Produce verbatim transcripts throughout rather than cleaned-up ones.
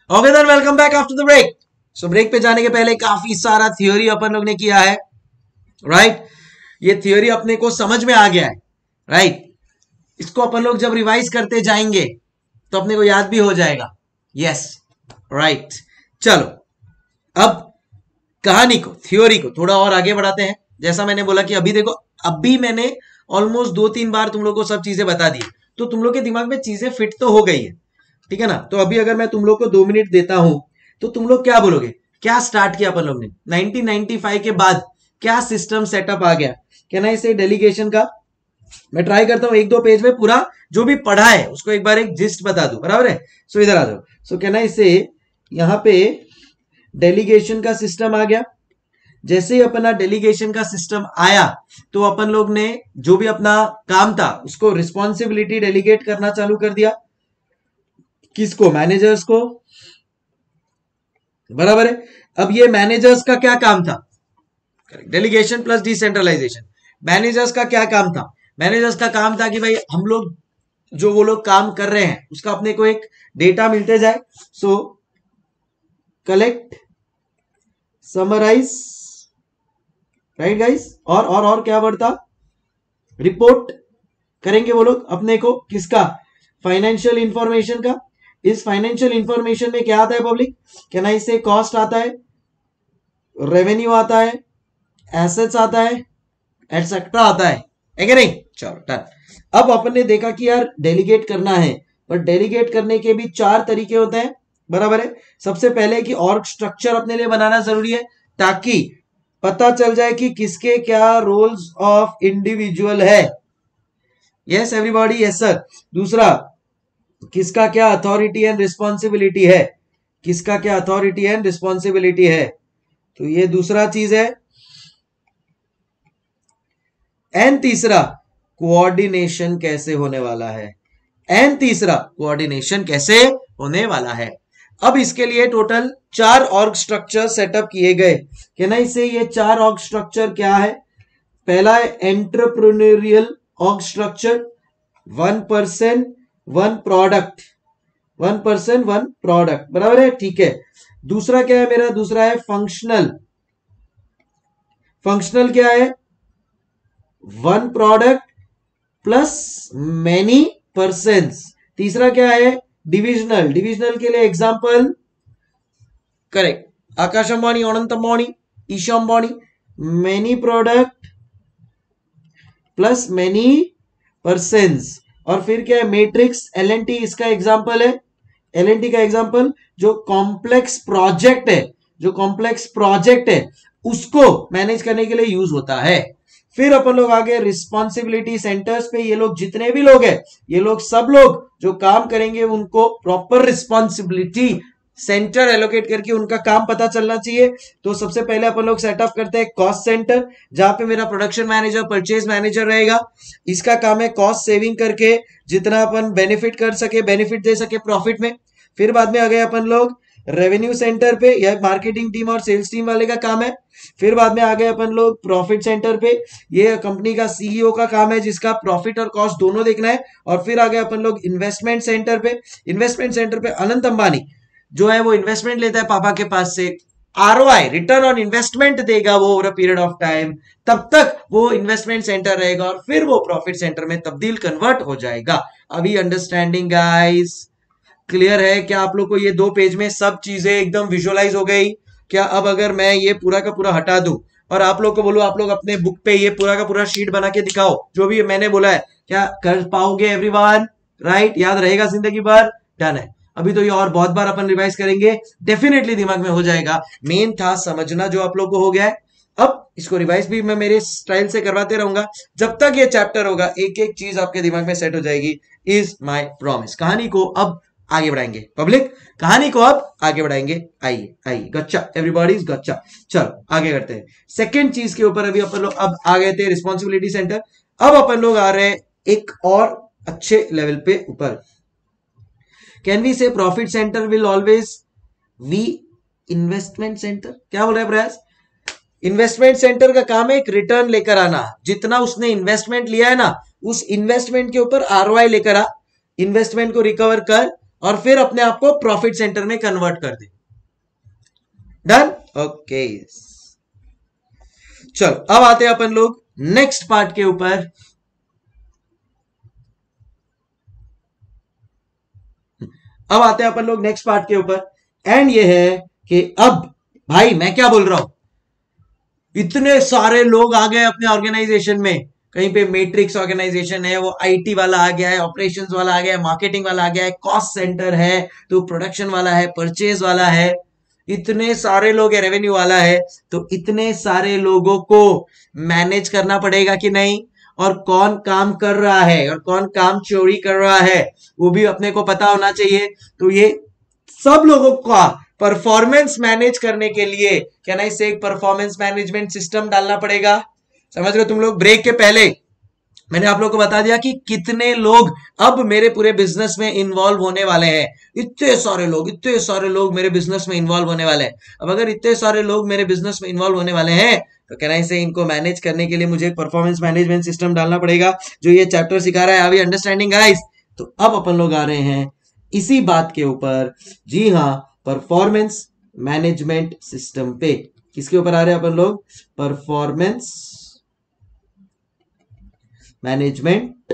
Okay then welcome back after the break. So break पे जाने के पहले काफी सारा थ्योरी अपन लोग ने किया है, राइट right? ये थ्योरी अपने को समझ में आ गया है, राइट right? इसको अपन लोग जब रिवाइज करते जाएंगे तो अपने को याद भी हो जाएगा। यस राइट, चलो अब कहानी को, थ्योरी को थोड़ा और आगे बढ़ाते हैं। जैसा मैंने बोला कि अभी देखो, अभी मैंने ऑलमोस्ट दो तीन बार तुम लोग को सब चीजें बता दी, तो तुम लोग के दिमाग में चीजें फिट तो हो गई है, ठीक है ना। तो अभी अगर मैं तुम लोग को दो मिनट देता हूं तो तुम लोग क्या बोलोगे, क्या स्टार्ट किया अपन लोग ने नाइनटीन नाइंटी फाइव के बाद, क्या सिस्टम सेटअप आ गया। कहना इसे डेलीगेशन का, मैं ट्राई करता हूं एक दो पेज में पूरा जो भी पढ़ा है उसको एक बार एक जिस्ट बता दूं, बराबर है। सो इधर आ जाओ। सो कहना इसे यहां पे डेलीगेशन का सिस्टम आ गया। जैसे ही अपना डेलीगेशन का सिस्टम आया तो अपन लोग ने जो भी अपना काम था उसको रिस्पॉन्सिबिलिटी डेलीगेट करना चालू कर दिया। किसको? मैनेजर्स को, बराबर है। अब ये मैनेजर्स का क्या काम था? Delegation plus decentralisation. मैनेजर्स का क्या काम था? मैनेजर्स का काम था कि भाई हम लोग जो वो लोग काम कर रहे हैं उसका अपने को एक डेटा मिलते जाए। So collect, summarise, right guys. और और और क्या बढ़ता? रिपोर्ट करेंगे वो लोग अपने को, किसका? फाइनेंशियल इंफॉर्मेशन का। इस फाइनेंशियल इंफॉर्मेशन में क्या आता है पब्लिक? कहना इससे कॉस्ट आता है, रेवेन्यू आता है, एसेट्स आता है, एटसेट्रा आता है, है कि नहीं? चलो डन। अब अपन ने देखा कि यार डेलीगेट करना है, पर डेलीगेट करने के भी चार तरीके होते हैं, बराबर है। सबसे पहले कि ऑर्ग स्ट्रक्चर अपने लिए बनाना जरूरी है ताकि पता चल जाए कि किसके क्या रोल्स ऑफ इंडिविजुअल है। Yes everybody, yes sir. दूसरा, किसका क्या अथॉरिटी एंड रिस्पॉन्सिबिलिटी है, किसका क्या अथॉरिटी एंड रिस्पॉन्सिबिलिटी है, तो ये दूसरा चीज है। एंड तीसरा, कोऑर्डिनेशन कैसे होने वाला है। एंड तीसरा, कोऑर्डिनेशन कैसे होने वाला है। अब इसके लिए टोटल चार ऑर्ग स्ट्रक्चर सेटअप किए गए। कहना इसे ये चार ऑर्ग स्ट्रक्चर क्या है? पहला है entrepreneurial org structure, one person one product, one person one product, बराबर है, ठीक है। दूसरा क्या है मेरा? दूसरा है फंक्शनल। फंक्शनल क्या है? One product plus many persons. तीसरा क्या है? डिविजनल। डिविजनल के लिए example, correct, Akash Ambani, Anant Ambani, Isha Ambani. Many product plus many persons. और फिर क्या है? मैट्रिक्स, एल एन टी इसका एग्जांपल है। एल एन टी का एग्जांपल जो कॉम्प्लेक्स प्रोजेक्ट है, जो कॉम्प्लेक्स प्रोजेक्ट है उसको मैनेज करने के लिए यूज होता है। फिर अपन लोग आगे रिस्पॉन्सिबिलिटी सेंटर्स पे, ये लोग जितने भी लोग हैं, ये लोग सब लोग जो काम करेंगे उनको प्रॉपर रिस्पॉन्सिबिलिटी सेंटर एलोकेट करके उनका काम पता चलना चाहिए। तो सबसे पहले अपन लोग सेटअप करते हैं कॉस्ट सेंटर, जहां पे मेरा प्रोडक्शन मैनेजर, परचेज मैनेजर रहेगा। इसका काम है कॉस्ट सेविंग करके जितना अपन बेनिफिट कर सके, बेनिफिट दे सके प्रॉफिट में। फिर बाद में आ गए अपन लोग रेवेन्यू सेंटर पे, यह मार्केटिंग टीम और सेल्स टीम वाले का काम है। फिर बाद में आ गए अपन लोग प्रॉफिट सेंटर पे, ये कंपनी का सीईओ का काम है जिसका प्रॉफिट और कॉस्ट दोनों देखना है। और फिर आ गए अपन लोग इन्वेस्टमेंट सेंटर पे। इन्वेस्टमेंट सेंटर पे अनंत अंबानी जो है वो इन्वेस्टमेंट लेता है पापा के पास से, आरओआई, रिटर्न ऑन इन्वेस्टमेंट देगा वो over a period of time, तब तक वो इन्वेस्टमेंट सेंटर रहेगा और फिर वो प्रॉफिट सेंटर में तब्दील कन्वर्ट हो जाएगा। अभी अंडरस्टैंडिंग गाइस? क्लियर है क्या आप लोग को? ये दो पेज में सब चीजें एकदम विजुअलाइज हो गई क्या? अब अगर मैं ये पूरा का पूरा हटा दूं और आप लोग को बोलूं आप लोग अपने बुक पे ये पूरा का पूरा शीट बना के दिखाओ, जो भी मैंने बोला है, क्या कर पाओगे एवरीवन? राइट, याद रहेगा जिंदगी भर? डन है। अभी तो ये और बहुत बार अपन रिवाइज करेंगे, डेफिनेटली दिमाग में हो जाएगा। मेन था समझना, जो आप लोग को हो गया है। अब इसको रिवाइज भी मैं मेरे स्टाइल से करवाते रहूंगा जब तक ये चैप्टर होगा, एक एक चीज आपके दिमाग में सेट हो जाएगी, इज माई प्रॉमिस। कहानी को अब आगे बढ़ाएंगे पब्लिक, कहानी को अब आगे बढ़ाएंगे। आइए आइए, गच्चा एवरीबॉडी इज गच्चा। चलो आगे करते हैं सेकंड चीज के ऊपर। अभी अपन लोग अब आ गए थे रिस्पॉन्सिबिलिटी सेंटर, अब अपन लोग आ रहे हैं एक और अच्छे लेवल पे ऊपर। Can we say profit centre will always we investment centre? क्या बोल रहे हैं प्रयास? इन्वेस्टमेंट सेंटर का काम है एक रिटर्न लेकर आना, जितना उसने इन्वेस्टमेंट लिया है ना, उस इन्वेस्टमेंट के ऊपर आरओआई लेकर आ, इन्वेस्टमेंट को रिकवर कर और फिर अपने आप को प्रॉफिट सेंटर में कन्वर्ट कर दे। डन? ओके, चलो अब आते हैं अपन लोग नेक्स्ट पार्ट के ऊपर। अब आते हैं अपन लोग नेक्स्ट पार्ट के ऊपर, एंड ये है कि अब भाई मैं क्या बोल रहा हूं, इतने सारे लोग आ गए अपने ऑर्गेनाइजेशन में, कहीं पे मैट्रिक्स ऑर्गेनाइजेशन है, वो आईटी वाला आ गया है, ऑपरेशंस वाला आ गया है, मार्केटिंग वाला आ गया है, कॉस्ट सेंटर है, तो प्रोडक्शन वाला है, परचेज वाला है, इतने सारे लोग है, रेवेन्यू वाला है। तो इतने सारे लोगों को मैनेज करना पड़ेगा कि नहीं, और कौन काम कर रहा है और कौन काम चोरी कर रहा है वो भी अपने को पता होना चाहिए। तो ये सब लोगों का परफॉर्मेंस मैनेज करने के लिए कैन आई से एक परफॉर्मेंस मैनेजमेंट सिस्टम डालना पड़ेगा। समझ रहे हो तुम लोग? ब्रेक के पहले मैंने आप लोगों को बता दिया कि कितने लोग अब मेरे पूरे बिजनेस में इन्वॉल्व होने वाले हैं। इतने सारे लोग इतने सारे लोग मेरे बिजनेस में इन्वॉल्व होने वाले हैं। अब अगर इतने सारे लोग मेरे बिजनेस में इन्वॉल्व होने वाले हैं तो कैन आई से इनको मैनेज करने के लिए मुझे एक परफॉर्मेंस मैनेजमेंट सिस्टम डालना पड़ेगा, जो ये चैप्टर सिखा रहा है। Are we understanding guys? तो अब अपन लोग आ रहे हैं इसी बात के ऊपर, जी हाँ, परफॉर्मेंस मैनेजमेंट सिस्टम पे। किसके ऊपर आ रहे हैं अपन लोग? परफॉर्मेंस मैनेजमेंट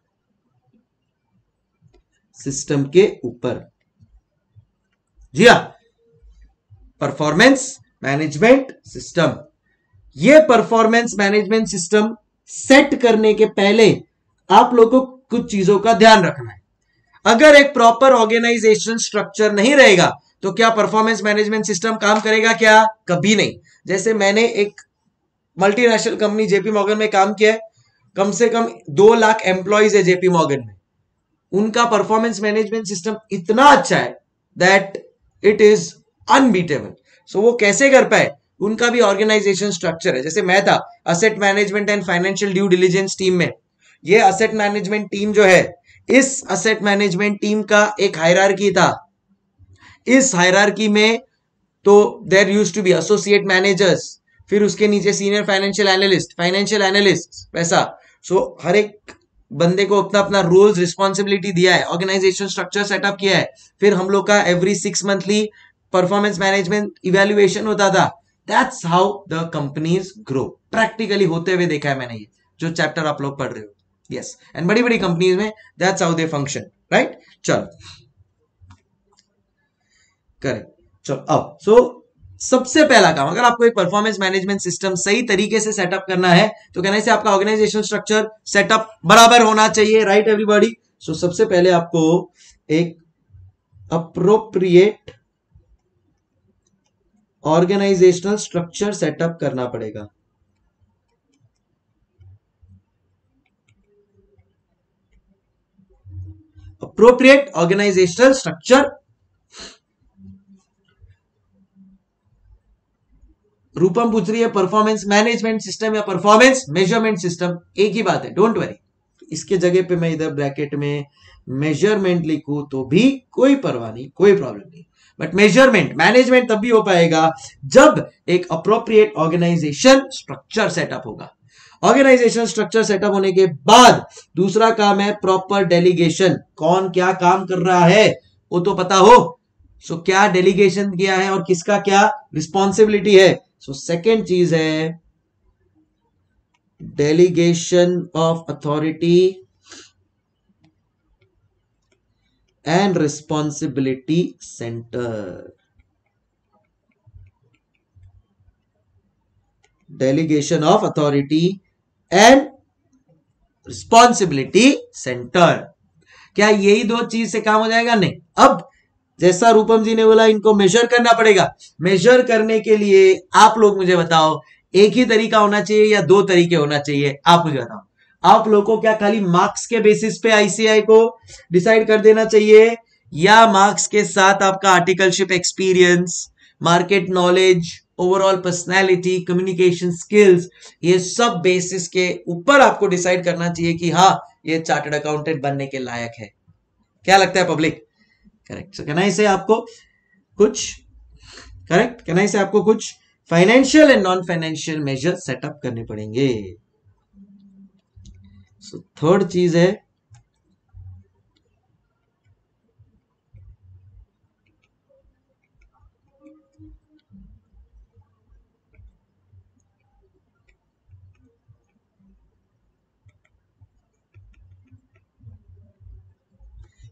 सिस्टम के ऊपर। जी हाँ, परफॉर्मेंस मैनेजमेंट सिस्टम। ये परफॉर्मेंस मैनेजमेंट सिस्टम सेट करने के पहले आप लोगों को कुछ चीजों का ध्यान रखना है। अगर एक प्रॉपर ऑर्गेनाइजेशन स्ट्रक्चर नहीं रहेगा तो क्या परफॉर्मेंस मैनेजमेंट सिस्टम काम करेगा? क्या? कभी नहीं। जैसे मैंने एक मल्टीनेशनल कंपनी जेपी मॉर्गन में काम किया है, कम से कम दो लाख एम्प्लॉयज है जेपी मॉर्गन में। उनका परफॉर्मेंस मैनेजमेंट सिस्टम इतना अच्छा है that it is unbeatable. So वो कैसे कर पाए? उनका भी ऑर्गेनाइजेशन स्ट्रक्चर है। जैसे मैं था asset management and financial due diligence team में। ये असेट मैनेजमेंट टीम जो है, इस असेट मैनेजमेंट टीम का एक हायरार्की था। इस हायरार्की में तो there used to be associate managers, फिर उसके नीचे senior financial analyst, financial analyst, वैसा। सो so, हर एक बंदे को अपना अपना रोल्स रिस्पॉन्सिबिलिटी दिया है, ऑर्गेनाइजेशन स्ट्रक्चर सेटअप किया है। फिर हम लोग का every six monthly performance management evaluation होता था। That's how the companies grow. Practically होते हुए देखा है मैंने, ये जो चैप्टर आप लोग पढ़ रहे हो। यस, एंड बड़ी बड़ी कंपनीज में that's how they function, right? चलो करेक्ट। चलो अब सो so, सबसे पहला काम, अगर आपको एक परफॉर्मेंस मैनेजमेंट सिस्टम सही तरीके से सेटअप करना है तो कहने से आपका ऑर्गेनाइजेशन स्ट्रक्चर सेटअप बराबर होना चाहिए, राइट एवरीबॉडी? सो सबसे पहले आपको एक अप्रोप्रिएट ऑर्गेनाइजेशनल स्ट्रक्चर सेटअप करना पड़ेगा। Appropriate organisational structure. रूपम पूछ रही है परफॉर्मेंस मैनेजमेंट सिस्टम या परफॉर्मेंस मेजरमेंट सिस्टम, एक ही बात है, डोंट वरी। इसके जगह पे मैं इधर ब्रैकेट में मेजरमेंट लिखूं तो भी कोई परवाह नहीं, कोई प्रॉब्लम नहीं। बट मेजरमेंट मैनेजमेंट तब भी हो पाएगा जब एक अप्रोप्रिएट ऑर्गेनाइजेशन स्ट्रक्चर सेटअप होगा। ऑर्गेनाइजेशन स्ट्रक्चर सेटअप होने के बाद दूसरा काम है प्रॉपर डेलीगेशन। कौन क्या काम कर रहा है वो तो पता हो। सो so, क्या डेलीगेशन किया है और किसका क्या रिस्पॉन्सिबिलिटी है। सो सेकेंड चीज है delegation of authority and responsibility centre. Delegation of authority and responsibility centre. क्या यही दो चीज से काम हो जाएगा? नहीं। अब जैसा रूपम जी ने बोला, इनको मेजर करना पड़ेगा। मेजर करने के लिए आप लोग मुझे बताओ, एक ही तरीका होना चाहिए या दो तरीके होना चाहिए? आप मुझे बताओ। आप लोग को क्या खाली मार्क्स के बेसिस पे आईसीआई को डिसाइड कर देना चाहिए, या मार्क्स के साथ आपका articleship experience, market knowledge, overall personality, communication skills, ये सब बेसिस के ऊपर आपको डिसाइड करना चाहिए कि हाँ ये चार्टर्ड अकाउंटेंट बनने के लायक है? क्या लगता है पब्लिक? करेक्ट। सो कहना इसे आपको कुछ करेक्ट कहना इसे आपको कुछ financial and non financial measure setup करने पड़ेंगे। सो थर्ड चीज है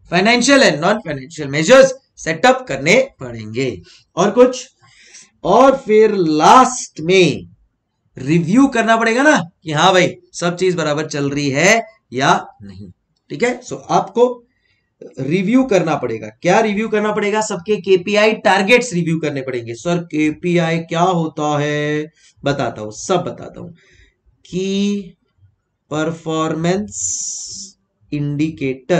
financial and non financial measures setup करने पड़ेंगे। और कुछ, और फिर लास्ट में रिव्यू करना पड़ेगा ना कि हाँ भाई सब चीज बराबर चल रही है या नहीं। ठीक है, सो आपको रिव्यू करना पड़ेगा। क्या रिव्यू करना पड़ेगा? सबके केपीआई टारगेट्स रिव्यू करने पड़ेंगे। सर केपीआई क्या होता है? बताता हूं, सब बताता हूं। की परफॉर्मेंस इंडिकेटर,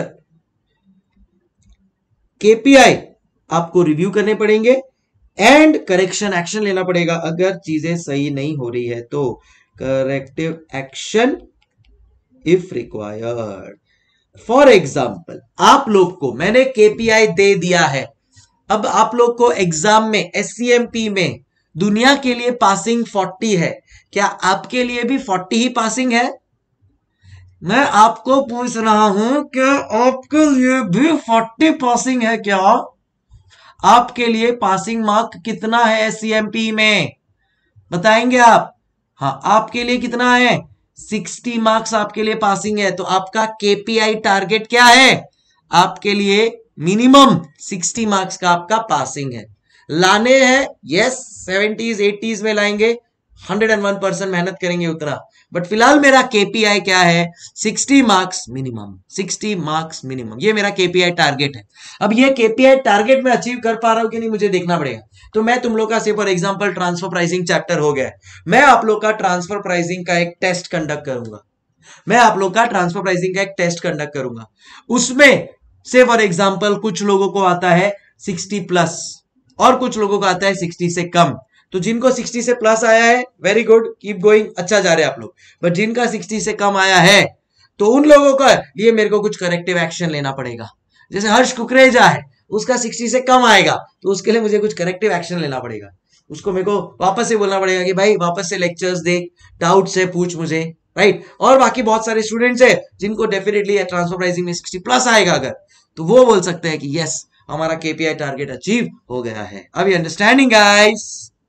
केपीआई आपको रिव्यू करने पड़ेंगे एंड करेक्शन एक्शन लेना पड़ेगा अगर चीजें सही नहीं हो रही है तो। Corrective action if required. For example, आप लोग को मैंने केपीआई दे दिया है, अब आप लोग को एग्जाम में एससीएमपी में दुनिया के लिए पासिंग चालीस है, क्या आपके लिए भी चालीस ही पासिंग है? मैं आपको पूछ रहा हूं कि आपके लिए भी चालीस पासिंग है क्या? आपके लिए पासिंग मार्क कितना है एससीएमपी में? बताएंगे आप? हाँ, आपके लिए कितना है? साठ मार्क्स आपके लिए पासिंग है। तो आपका केपीआई टारगेट क्या है? आपके लिए मिनिमम साठ मार्क्स का आपका पासिंग है। लाने हैं, यस, सेवेंटीज एटीज में लाएंगे, हंड्रेड एंड वन परसेंट मेहनत करेंगे उतना। बट फिलहाल मेरा केपीआई क्या है? साठ मार्क्स मिनिमम, साठ मार्क्स मिनिमम, ये मेरा केपीआई टारगेट है। अब ये केपीआई टारगेट में अचीव कर पा रहा हूं कि नहीं मुझे देखना पड़ेगा। तो मैं तुम लोग का से for example transfer pricing chapter हो गया, मैं आप लोग का ट्रांसफर प्राइसिंग का एक टेस्ट कंडक्ट करूंगा। मैं आप लोग का ट्रांसफर प्राइसिंग का एक टेस्ट कंडक्ट करूंगा। उसमें से फॉर एग्जांपल कुछ लोगों को आता है साठ प्लस और कुछ लोगों को आता है साठ से कम। तो जिनको साठ से प्लस आया है, वेरी गुड, कीप गोइंग, अच्छा जा रहे हैं आप लोग। बट जिनका साठ से कम आया है तो उन लोगों का लिए मेरे को कुछ करेक्टिव एक्शन लेना पड़ेगा। जैसे हर्ष कुकरेजा है, उसका साठ से कम आएगा तो उसके लिए मुझे कुछ करेक्टिव एक्शन लेना पड़ेगा। उसको मेरे को वापस से बोलना पड़ेगा कि भाई वापस से लेक्चर्स देख, डाउट से पूछ मुझे, राइट। और बाकी बहुत सारे स्टूडेंट्स है जिनको डेफिनेटली ट्रांसफर प्राइसिंग में साठ प्लस आएगा अगर, तो वो बोल सकते हैं कि यस हमारा केपीआई टारगेट अचीव हो गया है। अभी अंडरस्टैंडिंग गाइस?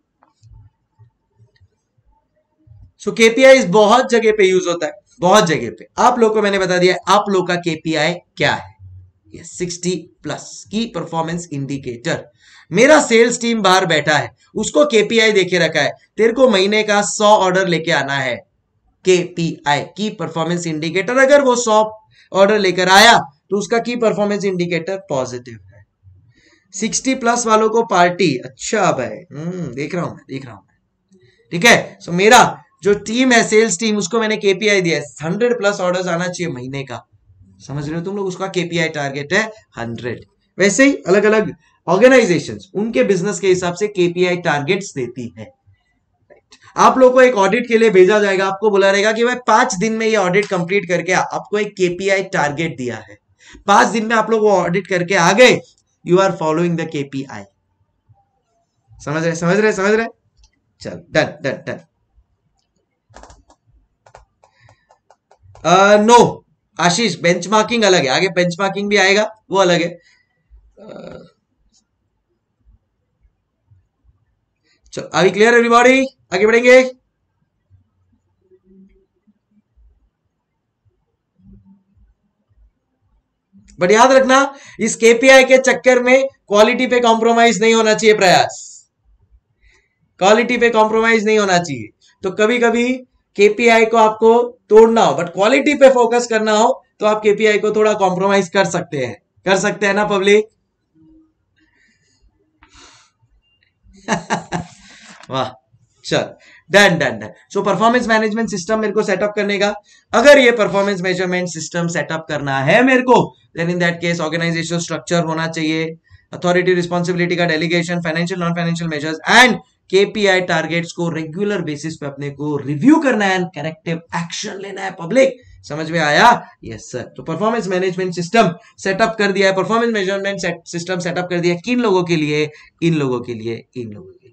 सो केपीआई बहुत जगह पे यूज होता है, बहुत जगह पे। आप लोग को मैंने बता दिया आप लोग का केपीआई क्या है। यस, साठ प्लस की परफॉर्मेंस इंडिकेटर। मेरा सेल्स टीम बाहर बैठा है, उसको केपीआई देके रखा है, तेरे को महीने का सौ ऑर्डर लेके आना है। केपीआई की परफॉर्मेंस इंडिकेटर, अगर वो सौ ऑर्डर लेकर आया तो उसका की परफॉर्मेंस इंडिकेटर पॉजिटिव है। साठ प्लस वालों को पार्टी, अच्छा भाई, हम्म देख रहा हूं मैं, देख रहा हूं मैं। ठीक है, सो मेरा जो टीम है सेल्स टीम, उसको मैंने केपीआई दिया है, हंड्रेड प्लस ऑर्डर्स आना चाहिए महीने का। समझ रहे हो तुम लोग? उसका केपीआई टारगेट है हंड्रेड। वैसे ही अलग अलग ऑर्गेनाइजेशंस उनके बिजनेस के हिसाब से केपीआई टारगेट्स देती है। आप लोग को एक ऑडिट के लिए भेजा जाएगा, आपको बोला रहेगा कि भाई पांच दिन में ये ऑडिट कंप्लीट करके आपको एक केपीआई टारगेट दिया है, पांच दिन में आप लोग वो ऑडिट करके आ गए, you are following the KPI. समझ रहे समझ रहे समझ रहे चल, done done done. No Ashish, benchmarking अलग है, आगे बेंचमार्किंग भी आएगा, वो अलग है। uh, चलो अभी क्लियर एवरीबॉडी, आगे बढ़ेंगे। बट याद रखना इस केपीआई के चक्कर में क्वालिटी पे कॉम्प्रोमाइज नहीं होना चाहिए। प्रयास, क्वालिटी पे कॉम्प्रोमाइज नहीं होना चाहिए। तो कभी कभी केपीआई को आपको तोड़ना हो बट क्वालिटी पे फोकस करना हो तो आप केपीआई को थोड़ा कॉम्प्रोमाइज कर सकते हैं, कर सकते हैं ना पब्लिक? वाह, चल done done done. So performance management system मेरे को सेटअप करने का, अगर ये परफॉर्मेंस मेजरमेंट सिस्टम सेटअप करना है मेरे को, then in that case organisational structure होना चाहिए, अथॉरिटी रिस्पॉन्सिबिलिटी का delegation, financial non financial measures and KPI targets को रेगुलर बेसिस पे अपने को रिव्यू करना है एंड करेक्टिव एक्शन लेना है। पब्लिक समझ में आया? Yes sir. तो परफॉर्मेंस मैनेजमेंट सिस्टम सेटअप कर दिया है, परफॉर्मेंस मेजरमेंट सिस्टम सेटअप कर दिया है, किन लोगों के लिए? इन लोगों के लिए, इन लोगों के लिए।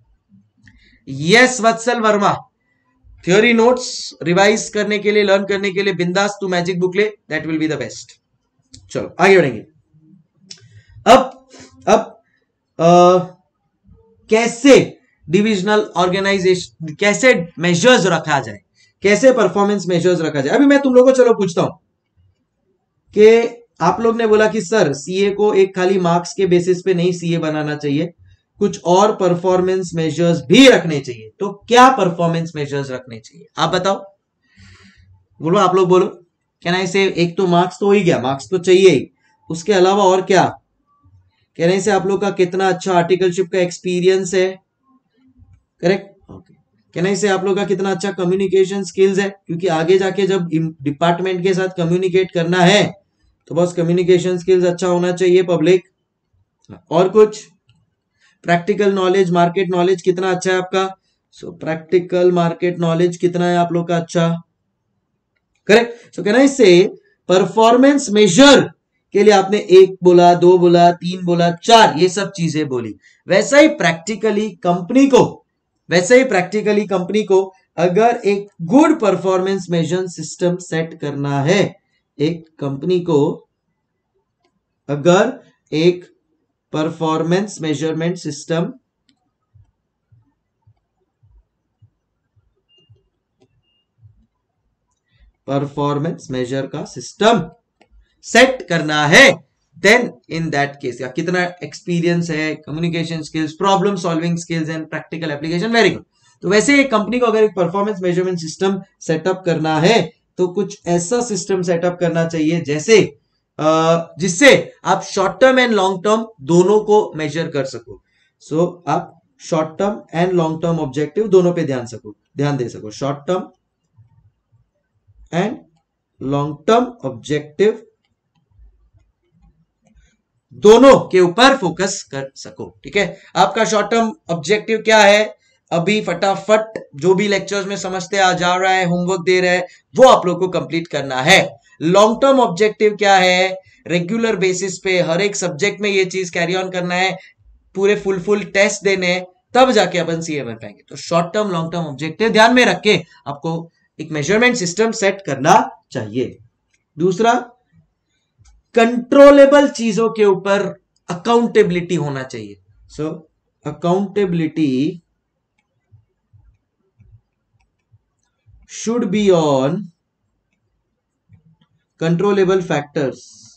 Yes Vatsal Varma, theory notes revise करने के लिए, लर्न करने के लिए बिंदास तू मैजिक बुक ले, that will be the best. चलो आगे बढ़ेंगे। अब अब आ, कैसे डिविजनल ऑर्गेनाइजेशन, कैसे मेजर्स रखा जाए, कैसे परफॉर्मेंस मेजर्स रखा जाए। अभी मैं तुम लोगों को चलो पूछता हूं कि आप लोग ने बोला कि सर सीए को एक खाली मार्क्स के बेसिस पे नहीं सीए बनाना चाहिए, कुछ और परफॉर्मेंस मेजर्स भी रखने चाहिए। तो क्या परफॉर्मेंस मेजर्स रखने चाहिए आप बताओ, बोलो आप लोग बोलो। कहना इसे एक तो मार्क्स तो हो ही गया, मार्क्स तो चाहिए ही, उसके अलावा और क्या कहने से आप लोग का कितना अच्छा आर्टिकलशिप का एक्सपीरियंस है, करेक्ट ओके। कहना से आप लोग का कितना अच्छा कम्युनिकेशन स्किल्स है, क्योंकि आगे जाके जब डिपार्टमेंट के साथ कम्युनिकेट करना है तो बस कम्युनिकेशन स्किल्स अच्छा होना चाहिए पब्लिक। और कुछ प्रैक्टिकल नॉलेज, मार्केट नॉलेज कितना अच्छा है आपका, सो प्रैक्टिकल मार्केट नॉलेज कितना है आप लोग का अच्छा, करेक्ट। सो कहना इससे परफॉर्मेंस मेजर के लिए आपने एक बोला, दो बोला, तीन बोला, चार, ये सब चीजें बोली। वैसा ही प्रैक्टिकली कंपनी को वैसे ही प्रैक्टिकली कंपनी को अगर एक good performance measure system set करना है, एक कंपनी को अगर एक performance measurement system performance measure का सिस्टम सेट करना है, देन इन दैट केस या कितना एक्सपीरियंस है, communication skills, problem solving skills and practical application, very good. तो वैसे एक कंपनी को अगर एक परफॉर्मेंस मेजरमेंट सिस्टम सेटअप करना है तो कुछ ऐसा सिस्टम सेटअप करना चाहिए जैसे जिससे आप short term and long term दोनों को मेजर कर सको। सो so, आप short term and long term objective दोनों पे ध्यान सको ध्यान दे सको short term and long term objective दोनों के ऊपर फोकस कर सको, ठीक है। आपका शॉर्ट टर्म ऑब्जेक्टिव क्या है, अभी फटाफट जो भी लेक्चर्स में समझते आ जा रहा है, होमवर्क दे रहा है, वो आप लोग को कंप्लीट करना है। लॉन्ग टर्म ऑब्जेक्टिव क्या है, रेगुलर बेसिस पे हर एक सब्जेक्ट में ये चीज कैरी ऑन करना है, पूरे फुल फुल टेस्ट देने, तब जाके अपन सीए बन पाएंगे। तो short term long term objective ध्यान में रख के आपको एक मेजरमेंट सिस्टम सेट करना चाहिए। दूसरा, कंट्रोलेबल चीजों के ऊपर अकाउंटेबिलिटी होना चाहिए। So accountability should be on controllable factors,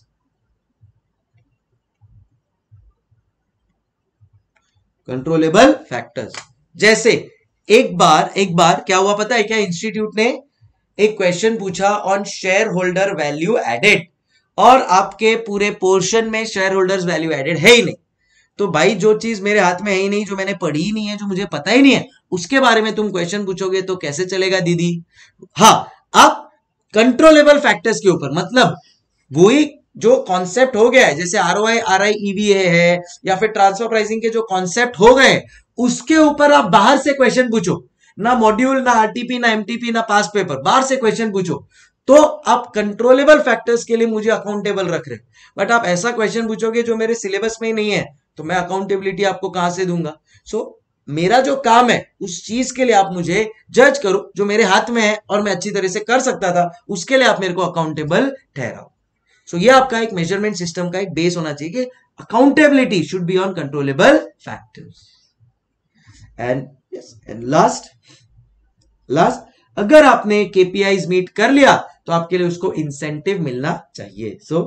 controllable factors. जैसे एक बार एक बार क्या हुआ पता है क्या, इंस्टीट्यूट ने एक क्वेश्चन पूछा on shareholder value added, और आपके पूरे पोर्शन में शेयर होल्डर्स वैल्यू एडेड है ही नहीं। तो भाई जो चीज मेरे हाथ में है ही नहीं, जो मैंने पढ़ी ही नहीं है, जो मुझे पता ही नहीं है, उसके बारे में तुम क्वेश्चन पूछोगे तो कैसे चलेगा दीदी। हाँ, आप कंट्रोलेबल फैक्टर्स के ऊपर, मतलब वही जो कॉन्सेप्ट हो गया है, जैसे R O I R I EVA है या फिर ट्रांसफर प्राइसिंग के जो कॉन्सेप्ट हो गए, उसके ऊपर आप बाहर से क्वेश्चन पूछो, ना मॉड्यूल, ना आरटीपी, ना एमटीपी, ना पास पेपर, बाहर से क्वेश्चन पूछो, तो आप कंट्रोलेबल फैक्टर्स के लिए मुझे अकाउंटेबल रख रहे। बट आप ऐसा क्वेश्चन पूछोगे जो मेरे सिलेबस में ही नहीं है, तो मैं अकाउंटेबिलिटी आपको कहां से दूंगा। सो so, मेरा जो काम है उस चीज के लिए आप मुझे जज करो, जो मेरे हाथ में है और मैं अच्छी तरह से कर सकता था, उसके लिए आप मेरे को अकाउंटेबल ठहराओ। सो so, ये आपका एक मेजरमेंट सिस्टम का एक बेस होना चाहिए कि accountability should be on controllable factors. And yes and last last अगर आपने केपीआईज मीट कर लिया तो आपके लिए उसको इंसेंटिव मिलना चाहिए। So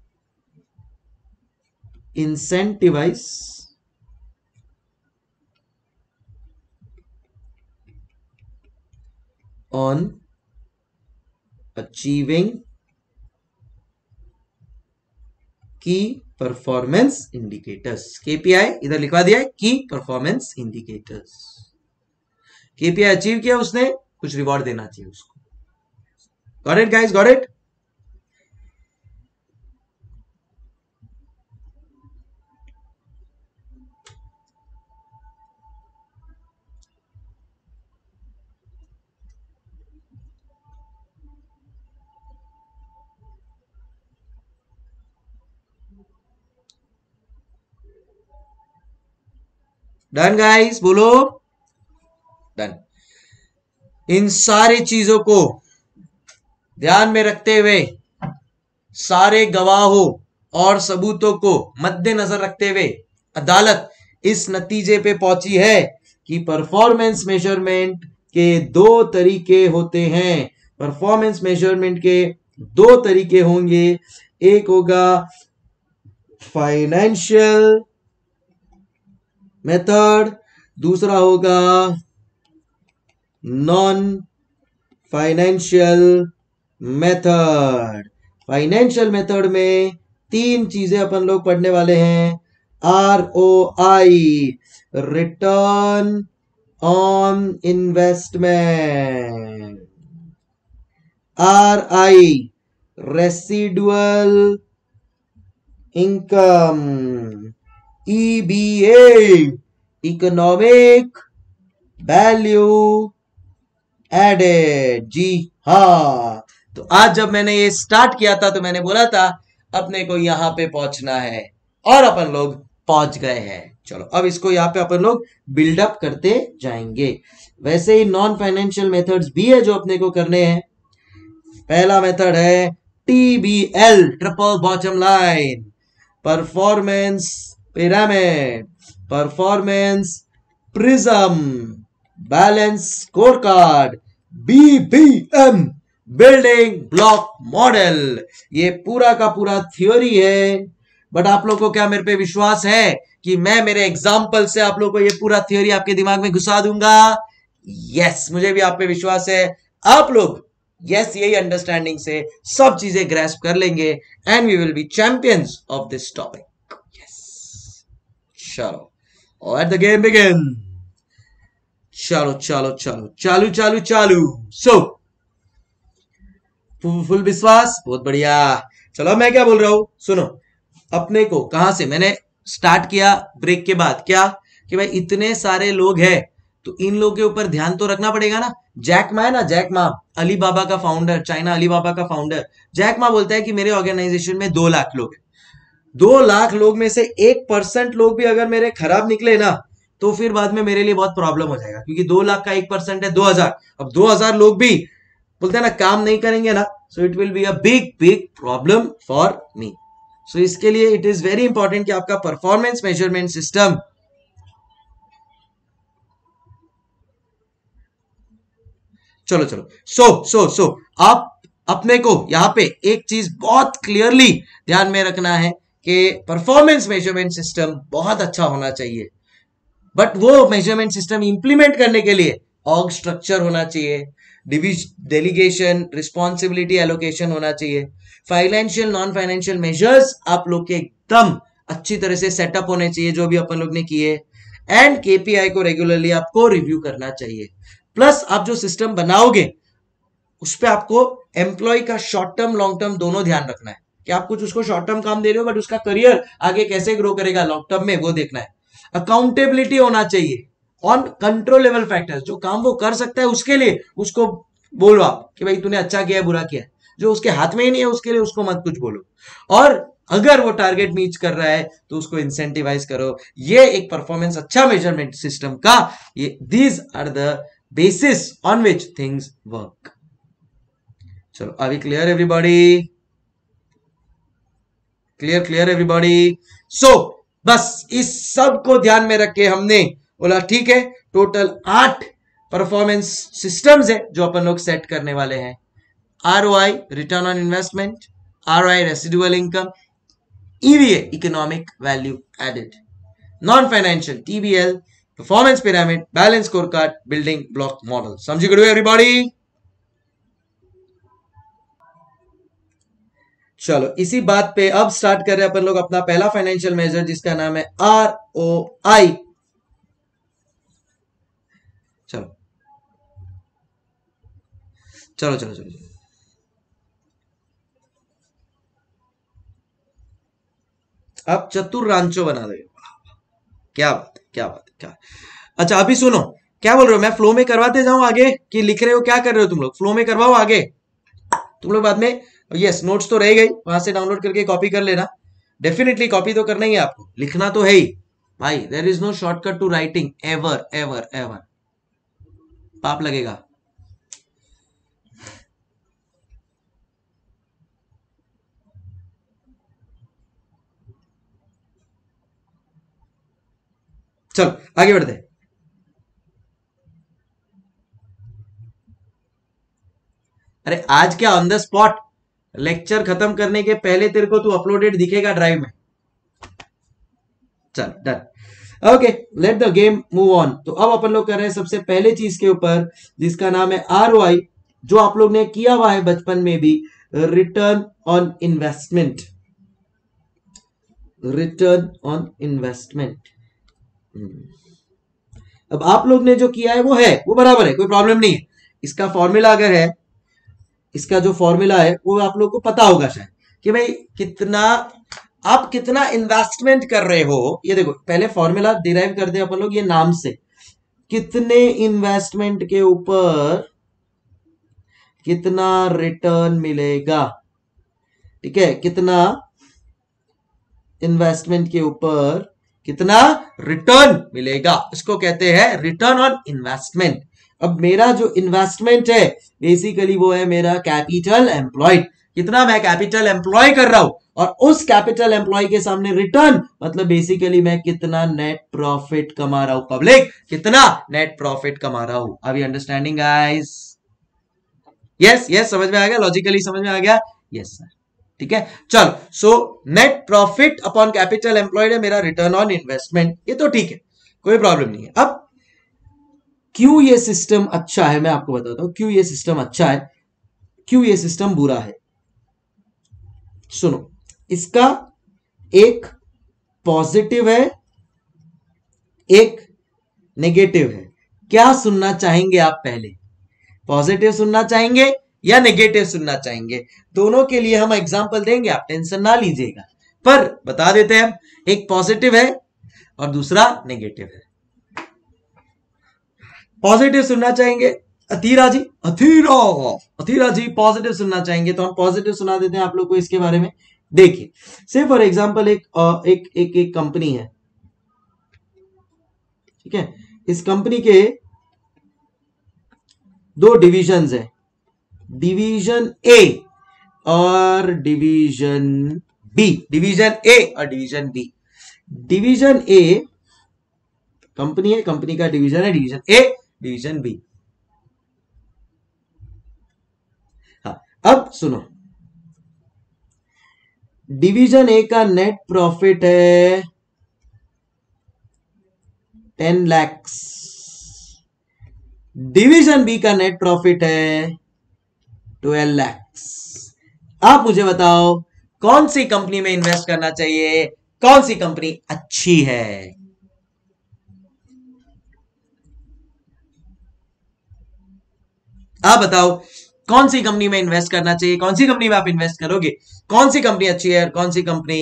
incentivise on achieving key performance indicators, KPI इधर लिखवा दिया है, की परफॉर्मेंस इंडिकेटर्स। केपीआई अचीव किया उसने, कुछ रिवॉर्ड देना चाहिए उसको। Got it guys, got it. Done guys, बोलो डन। इन सारी चीजों को ध्यान में रखते हुए, सारे गवाहों और सबूतों को मद्देनजर रखते हुए अदालत इस नतीजे पे पहुंची है कि परफॉर्मेंस मेजरमेंट के दो तरीके होते हैं। परफॉर्मेंस मेजरमेंट के दो तरीके होंगे, एक होगा फाइनेंशियल मेथड, दूसरा होगा non financial method. Financial method में तीन चीजें अपन लोग पढ़ने वाले हैं। R O I, return on investment, R I, residual income, E V A, economic value added. जी हाँ, तो आज जब मैंने ये स्टार्ट किया था तो मैंने बोला था अपने को यहां पे पहुंचना है और अपन लोग पहुंच गए हैं। चलो अब इसको यहाँ पे अपन लोग बिल्डअप करते जाएंगे। वैसे ही नॉन फाइनेंशियल मेथड्स भी है जो अपने को करने हैं। पहला मेथड है T B L, triple bottom line, performance pyramid, performance prism, balance scorecard, B B M, building block model. ये पूरा का पूरा थ्योरी है, बट आप लोग को क्या मेरे पे विश्वास है कि मैं मेरे एग्जाम्पल से आप लोग को ये पूरा थ्योरी आपके दिमाग में घुसा दूंगा? यस, मुझे भी आप पे विश्वास है। आप लोग यस यही अंडरस्टैंडिंग से सब चीजें ग्रैस्प कर लेंगे and we will be champions of this topic. Yes, चलो और द गेम बिगिन। चलो चलो चलो चालू चालू चालू। सो फुल विश्वास, बहुत बढ़िया। चलो मैं क्या बोल रहा हूं सुनो। अपने को कहां से मैंने स्टार्ट किया ब्रेक के बाद, क्या कि भाई इतने सारे लोग हैं तो इन लोगों के ऊपर ध्यान तो रखना पड़ेगा ना। जैक मा है ना, जैक मा अली बाबा का फाउंडर, चाइना अली बाबा का फाउंडर। जैक मा बोलता है कि मेरे ऑर्गेनाइजेशन में दो लाख लोग हैं, दो लाख लोग में से एक परसेंट लोग भी अगर मेरे खराब निकले ना तो फिर बाद में मेरे लिए बहुत प्रॉब्लम हो जाएगा, क्योंकि दो लाख का एक परसेंट है दो हजार। अब दो हजार लोग भी बोलते हैं ना काम नहीं करेंगे ना, so it will be a big big problem for me. So इसके लिए इट इज वेरी इंपॉर्टेंट कि आपका परफॉर्मेंस मेजरमेंट सिस्टम चलो चलो सो सो सो आप अपने को यहां पे एक चीज बहुत क्लियरली ध्यान में रखना है कि परफॉर्मेंस मेजरमेंट सिस्टम बहुत अच्छा होना चाहिए, बट वो मेजरमेंट सिस्टम इंप्लीमेंट करने के लिए ऑर्ग स्ट्रक्चर होना चाहिए, डेलीगेशन, रिस्पॉन्सिबिलिटी एलोकेशन होना चाहिए, फाइनेंशियल नॉन फाइनेंशियल मेजर्स आप लोग के एकदम अच्छी तरह से सेटअप होने चाहिए जो भी अपन लोग ने किए, एंड केपीआई को रेगुलरली आपको रिव्यू करना चाहिए। प्लस आप जो सिस्टम बनाओगे उस पर आपको एम्प्लॉय का शॉर्ट टर्म लॉन्ग टर्म दोनों ध्यान रखना है कि आप कुछ उसको शॉर्ट टर्म काम दे रहे हो बट उसका करियर आगे कैसे ग्रो करेगा लॉन्ग टर्म में वो देखना है। अकाउंटेबिलिटी होना चाहिए ऑन कंट्रोलेबल फैक्टर्स, जो काम वो कर सकता है उसके लिए उसको बोलो आप कि भाई तूने अच्छा किया है बुरा किया है, जो उसके हाथ में ही नहीं है उसके लिए उसको मत कुछ बोलो, और अगर वो टारगेट मीट कर रहा है तो उसको इंसेंटिवाइज करो। ये एक परफॉर्मेंस अच्छा मेजरमेंट सिस्टम का ये these are the basis on which things work. चलो are we clear everybody? Clear clear everybody? So बस इस सब को ध्यान में रख के हमने बोला ठीक है टोटल आठ परफॉर्मेंस सिस्टम्स है जो अपन लोग सेट करने वाले हैं। R O I return on investment, R O I residual income, E V A economic value added, non financial T B L, performance pyramid, balance scorecard, building block model. समझी गए everybody? चलो इसी बात पे अब start कर रहे हैं अपन लोग अपना पहला फाइनेंशियल मेजर जिसका नाम है आर ओ आई। चलो चलो चलो चलो अब चतुर रांचो बना दे। क्या बात है, क्या बात है, क्या। अच्छा अभी सुनो, क्या बोल रहे हो, मैं फ्लो में करवाते जाऊं आगे कि लिख रहे हो, क्या कर रहे हो तुम लोग? फ्लो में करवाओ आगे तुम लोग बाद में। यस नोट्स तो रह गई, वहां से डाउनलोड करके कॉपी कर लेना। डेफिनेटली कॉपी तो करना ही है आपको, लिखना तो है ही भाई। There is no shortcut to writing ever ever ever, पाप लगेगा। चलो आगे बढ़ते। अरे आज क्या ऑन द स्पॉट लेक्चर खत्म करने के पहले तेरे को तू अपलोडेड दिखेगा ड्राइव में। चल done. Okay let the game move on. तो अब अपन लोग कर रहे हैं सबसे पहले चीज के ऊपर जिसका नाम है आर ओ आई, जो आप लोग ने किया हुआ है बचपन में भी, return on investment. Return on investment. अब आप लोग ने जो किया है वो है वो बराबर है, कोई प्रॉब्लम नहीं है। इसका फॉर्मूला अगर है, इसका जो फॉर्मूला है वो आप लोग को पता होगा शायद कि भाई कितना आप कितना इन्वेस्टमेंट कर रहे हो। ये देखो पहले फॉर्मूला डिराइव कर दे अपन लोग ये नाम से, कितने इन्वेस्टमेंट के ऊपर कितना रिटर्न मिलेगा। ठीक है, कितना इन्वेस्टमेंट के ऊपर कितना रिटर्न मिलेगा, इसको कहते हैं रिटर्न ऑन इन्वेस्टमेंट। अब मेरा जो इन्वेस्टमेंट है बेसिकली वो है मेरा कैपिटल एम्प्लॉयड, कितना मैं कैपिटल एम्प्लॉय कर रहा हूं, और उस कैपिटल एम्प्लॉय के सामने रिटर्न मतलब बेसिकली मैं कितना नेट प्रॉफिट कमा रहा हूं। पब्लिक कितना नेट प्रॉफिट कमा रहा हूं। Are you understanding guys? Yes yes, समझ में आ गया, लॉजिकली समझ में आ गया। यस सर, ठीक है। चल so net profit upon capital employed है मेरा रिटर्न ऑन इन्वेस्टमेंट, ये तो ठीक है, कोई प्रॉब्लम नहीं है। अब क्यों ये सिस्टम अच्छा है मैं आपको बताता हूं, क्यों ये सिस्टम अच्छा है, क्यों ये सिस्टम बुरा है। सुनो, इसका एक पॉजिटिव है, एक नेगेटिव है। क्या सुनना चाहेंगे आप पहले, पॉजिटिव सुनना चाहेंगे या नेगेटिव सुनना चाहेंगे? दोनों के लिए हम एग्जांपल देंगे, आप टेंशन ना लीजिएगा, पर बता देते हैं एक पॉजिटिव है और दूसरा नेगेटिव है। पॉजिटिव सुनना चाहेंगे अथीरा जी, अथीरा अथीरा जी पॉजिटिव सुनना चाहेंगे तो हम पॉजिटिव सुना देते हैं आप लोग को इसके बारे में। देखिए से फॉर एग्जांपल एक एक एक एक कंपनी है, ठीक है, इस कंपनी के दो डिविजन्स है, डिवीजन ए और डिवीजन बी, डिवीजन ए और division B. Division A company है, कंपनी का डिवीजन है डिवीजन ए डिवीजन बी। हाँ, अब सुनो, डिवीजन ए का नेट प्रॉफिट है टेन लैक्स, डिवीजन बी का नेट प्रॉफिट है ट्वेल्व लैक्स। आप मुझे बताओ कौन सी कंपनी में इन्वेस्ट करना चाहिए, कौन सी कंपनी अच्छी है? आप बताओ कौन सी कंपनी में इन्वेस्ट करना चाहिए, कौन सी कंपनी में आप इन्वेस्ट करोगे, कौन सी कंपनी अच्छी है और कौन सी कंपनी?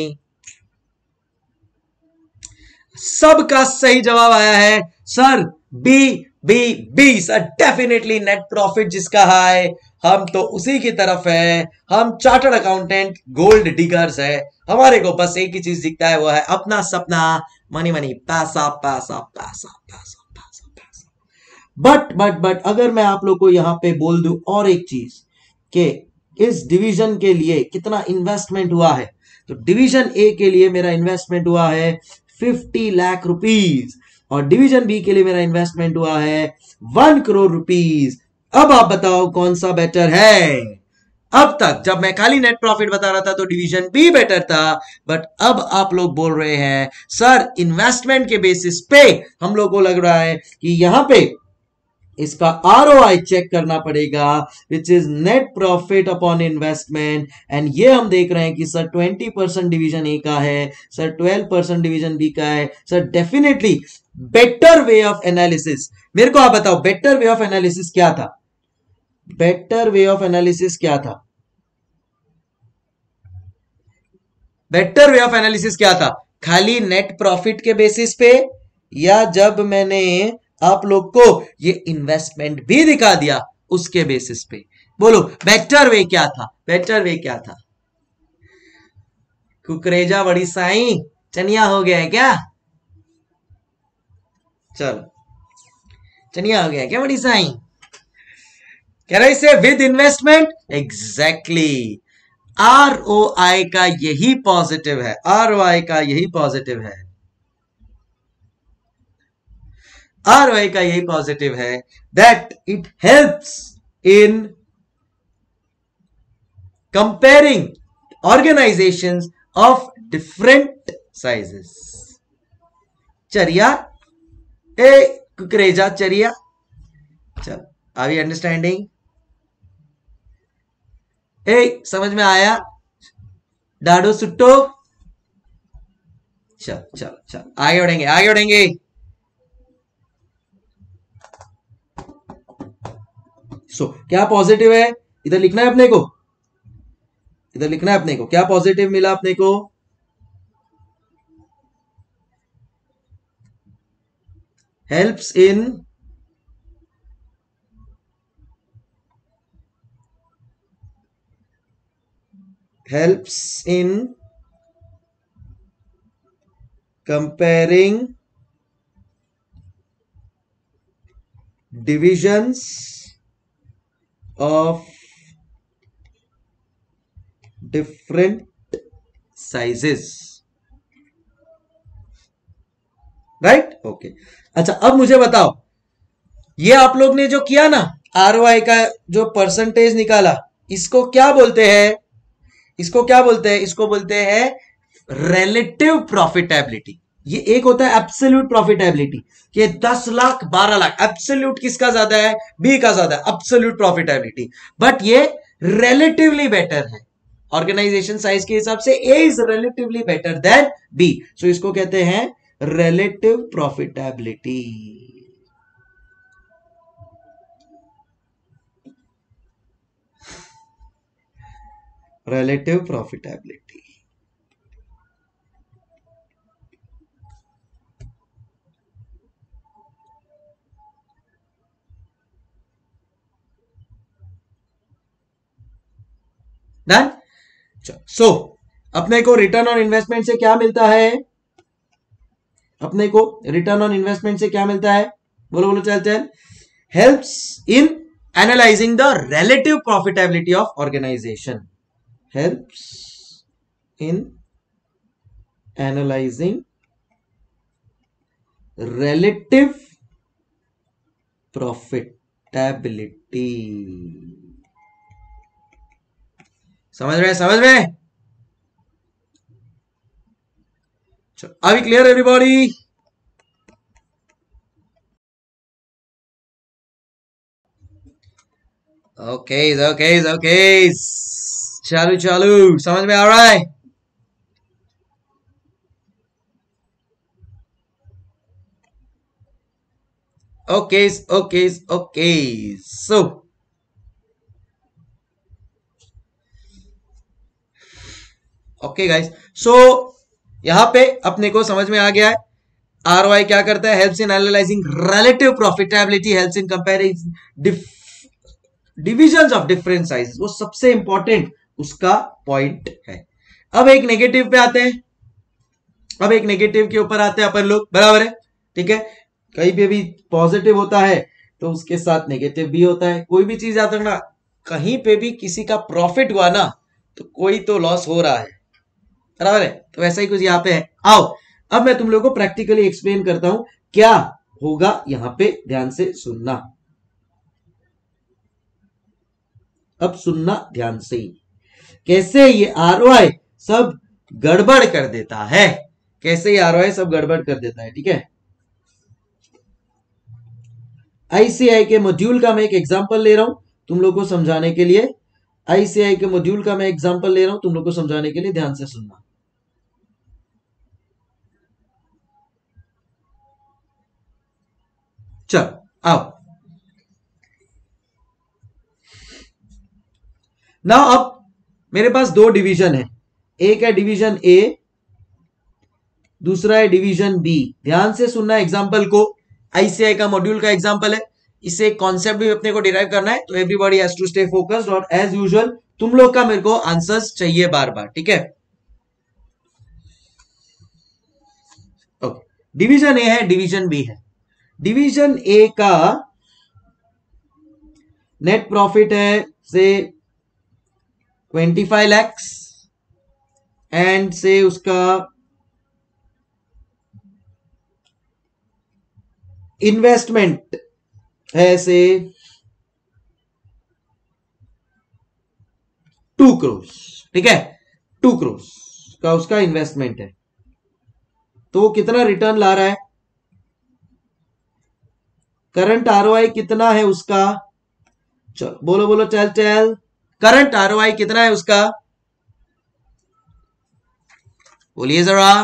सबका सही जवाब आया है sir B B B sir, definitely net profit जिसका हाई, हम तो उसी की तरफ है। हम चार्टर्ड अकाउंटेंट गोल्ड डिगर्स है, हमारे को बस एक ही चीज दिखता है वो है अपना सपना, मनी मनी पैसा पैसा पैसा पैसा पैसा पैसा। बट बट बट अगर मैं आप लोग को यहां पे बोल दूं और एक चीज कि इस डिवीजन के लिए कितना इन्वेस्टमेंट हुआ है, तो डिवीजन ए के लिए मेरा इन्वेस्टमेंट हुआ है फिफ्टी लाख रुपीस और डिवीजन बी के लिए मेरा इन्वेस्टमेंट हुआ है वन करोड़ रुपीस। अब आप बताओ कौन सा बेटर है? अब तक जब मैं खाली नेट प्रॉफिट बता रहा था तो डिवीजन बी बेटर था, बट अब आप लोग बोल रहे हैं सर इन्वेस्टमेंट के बेसिस पे हम लोग को लग रहा है कि यहां पे इसका आरओआई चेक करना पड़ेगा, which is net profit upon investment. And ये हम देख रहे हैं कि sir twenty percent division A का है, sir twelve percent division B का है। Sir definitely better way of analysis, मेरे को आप बताओ बेटर वे ऑफ एनालिसिस क्या था? बेटर वे ऑफ एनालिसिस क्या था? बेटर वे ऑफ एनालिसिस क्या था? खाली नेट प्रॉफिट के बेसिस पे, या जब मैंने आप लोग को ये इन्वेस्टमेंट भी दिखा दिया उसके बेसिस पे? बोलो बेटर वे क्या था? बेटर वे क्या था? कुकरेजा बड़ी साई चनिया हो गया है क्या? चलो चनिया हो गया क्या बड़ी साई? कह रहे से with investment, exactly R O I का यही पॉजिटिव है, आर ओ आई का यही पॉजिटिव है, आर ओ आई का यही पॉजिटिव है that it helps in comparing organisations of different sizes. चरिया ए कुकरेजा चरिया। चल, आर वी अंडरस्टैंडिंग? ए समझ में आया? डाडो सुट्टो। चल चल चल आगे बढ़ेंगे, आगे बढ़ेंगे। सो so, क्या पॉजिटिव है? इधर लिखना है अपने को, इधर लिखना है अपने को क्या पॉजिटिव मिला अपने को। Helps in helps in comparing divisions of different sizes, right? Okay, अच्छा अब मुझे बताओ, ये आप लोग ने जो किया ना, आरओआई का जो परसेंटेज निकाला, इसको क्या बोलते हैं? इसको क्या बोलते हैं? इसको बोलते हैं रिलेटिव प्रॉफिटेबिलिटी। ये एक होता है एब्सोल्यूट प्रॉफिटेबिलिटी, कि दस लाख बारह लाख एब्सोल्यूट किसका ज्यादा है? बी का ज्यादा है, एब्सोल्यूट प्रॉफिटेबिलिटी। बट ये रिलेटिवली बेटर है, ऑर्गेनाइजेशन साइज के हिसाब से A is relatively better than B, so इसको कहते हैं relative profitability. relative profitability। Done? So अपने को रिटर्न ऑन इन्वेस्टमेंट से क्या मिलता है? अपने को रिटर्न ऑन इन्वेस्टमेंट से क्या मिलता है? बोलो बोलो, चल चल। Helps in analysing the relative profitability of organisation. helps in analyzing relative profitability। समझ रहे? समझ रहे? Are we clear everybody? Okay, okay, okay। चालू चालू, समझ में आ रहा है? Okay okay okay. So okay guys, so यहां पे अपने को समझ में आ गया है आरओआई क्या करता है? Helps in analysing relative profitability, helps in comparing divisions of different sizes, वो सबसे इंपॉर्टेंट उसका पॉइंट है। अब एक नेगेटिव पे आते हैं, अब एक नेगेटिव के ऊपर आते हैं अपन लोग, बराबर है? ठीक है, कहीं पे भी पॉजिटिव होता है तो उसके साथ नेगेटिव भी होता है। कोई भी चीज याद रखना, कहीं पे भी किसी का प्रॉफिट हुआ ना तो कोई तो लॉस हो रहा है, बराबर है? तो वैसा ही कुछ यहाँ पे है। आओ अब मैं तुम लोगों को प्रैक्टिकली एक्सप्लेन करता हूं क्या होगा यहां पे, ध्यान से सुनना। अब सुनना ध्यान से, कैसे ये आरओआई सब गड़बड़ कर देता है, कैसे ये आरओआई सब गड़बड़ कर देता है। ठीक है, आईसीआई के मॉड्यूल का मैं एक एग्जांपल ले रहा हूं तुम लोग को समझाने के लिए। आईसीआई के मॉड्यूल का मैं एग्जांपल ले रहा हूं तुम लोग को समझाने के लिए, ध्यान से सुनना। चल आओ, ना अब मेरे पास दो डिवीजन है, एक है डिवीजन ए, दूसरा है डिवीजन बी। ध्यान से सुनना एग्जांपल को, आईसीआई का मॉड्यूल का एग्जांपल है, इससे कॉन्सेप्ट भी अपने को डिराइव करना है, तो everybody has to stay focused. और एज यूजुअल तुम लोग का मेरे को आंसर्स चाहिए बार बार, ठीक है? ओके, डिवीजन ए है, डिवीजन बी है। डिवीजन ए का नेट प्रॉफिट है से पच्चीस लाख एंड से उसका इन्वेस्टमेंट है से टू करोड़, ठीक है, टू करोड़ का उसका इन्वेस्टमेंट है, तो वो कितना रिटर्न ला रहा है, करंट आरओआई कितना है उसका, चलो बोलो बोलो, चल चल, करंट आरओआई कितना है उसका, बोलिए जरा,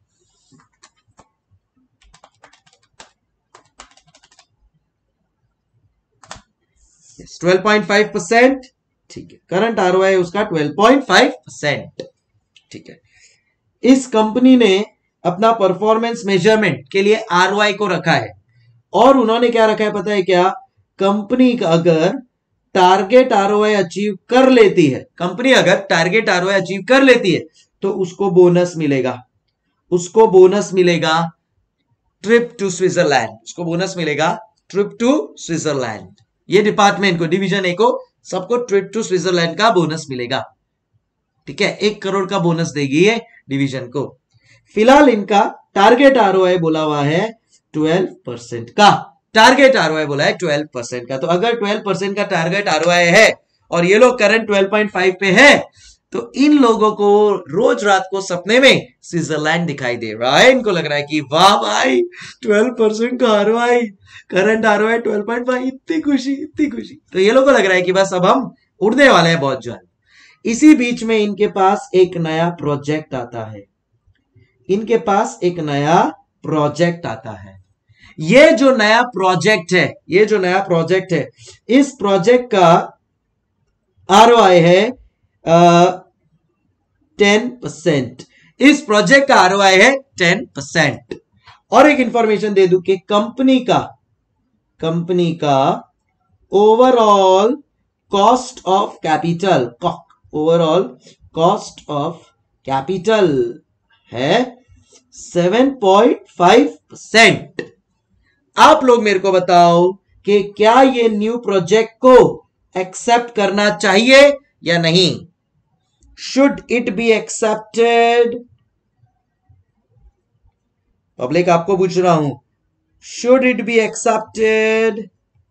ट्वेल्व पॉइंट फाइव परसेंट, ठीक है, करंट आरओआई उसका ट्वेल्व पॉइंट फाइव परसेंट, ठीक है। इस कंपनी ने अपना परफॉर्मेंस मेजरमेंट के लिए आरओआई को रखा है, और उन्होंने क्या रखा है पता है क्या, कंपनी का अगर टारगेट आरओआई अचीव कर लेती है, कंपनी अगर टारगेट आरओआई अचीव कर लेती है तो उसको बोनस मिलेगा, उसको बोनस मिलेगा ट्रिप टू स्विट्जरलैंड, उसको बोनस मिलेगा ट्रिप टू स्विट्जरलैंड, ये डिपार्टमेंट को, डिवीजन ए को, सबको ट्रिप टू स्विट्जरलैंड का बोनस मिलेगा, ठीक है, एक करोड़ का बोनस देगी ये डिवीजन को। फिलहाल इनका टारगेट आरओआई बोला हुआ है ट्वेल्व परसेंट का, टारगेट आरओआई बोला है ट्वेल्व परसेंट का, तो अगर ट्वेल्व परसेंट का टारगेट आरओआई है और ये लोग करंट ट्वेल्व पॉइंट फाइव पे है, तो इन लोगों को रोज रात को सपने में स्विट्जरलैंड दिखाई दे रहा है, इनको लग रहा है कि वाह भाई ट्वेल्व परसेंट का ROI, current ROI twelve point five, इतनी खुशी इतनी खुशी, तो ये लोगों को लग रहा है कि बस अब हम उड़ने वाले हैं बहुत जल्द। इसी बीच में इनके पास एक नया प्रोजेक्ट आता है, इनके पास एक नया प्रोजेक्ट आता है, ये जो नया प्रोजेक्ट है, ये जो नया प्रोजेक्ट है, इस प्रोजेक्ट का आरओआई है टेन परसेंट, इस प्रोजेक्ट का आरओआई है टेन परसेंट। और एक इंफॉर्मेशन दे दूं कि कंपनी का कंपनी का overall cost of capital, overall cost of capital है सेवन पॉइंट फाइव परसेंट। आप लोग मेरे को बताओ कि क्या ये न्यू प्रोजेक्ट को एक्सेप्ट करना चाहिए या नहीं, should it be accepted, public आपको पूछ रहा हूं, should it be accepted,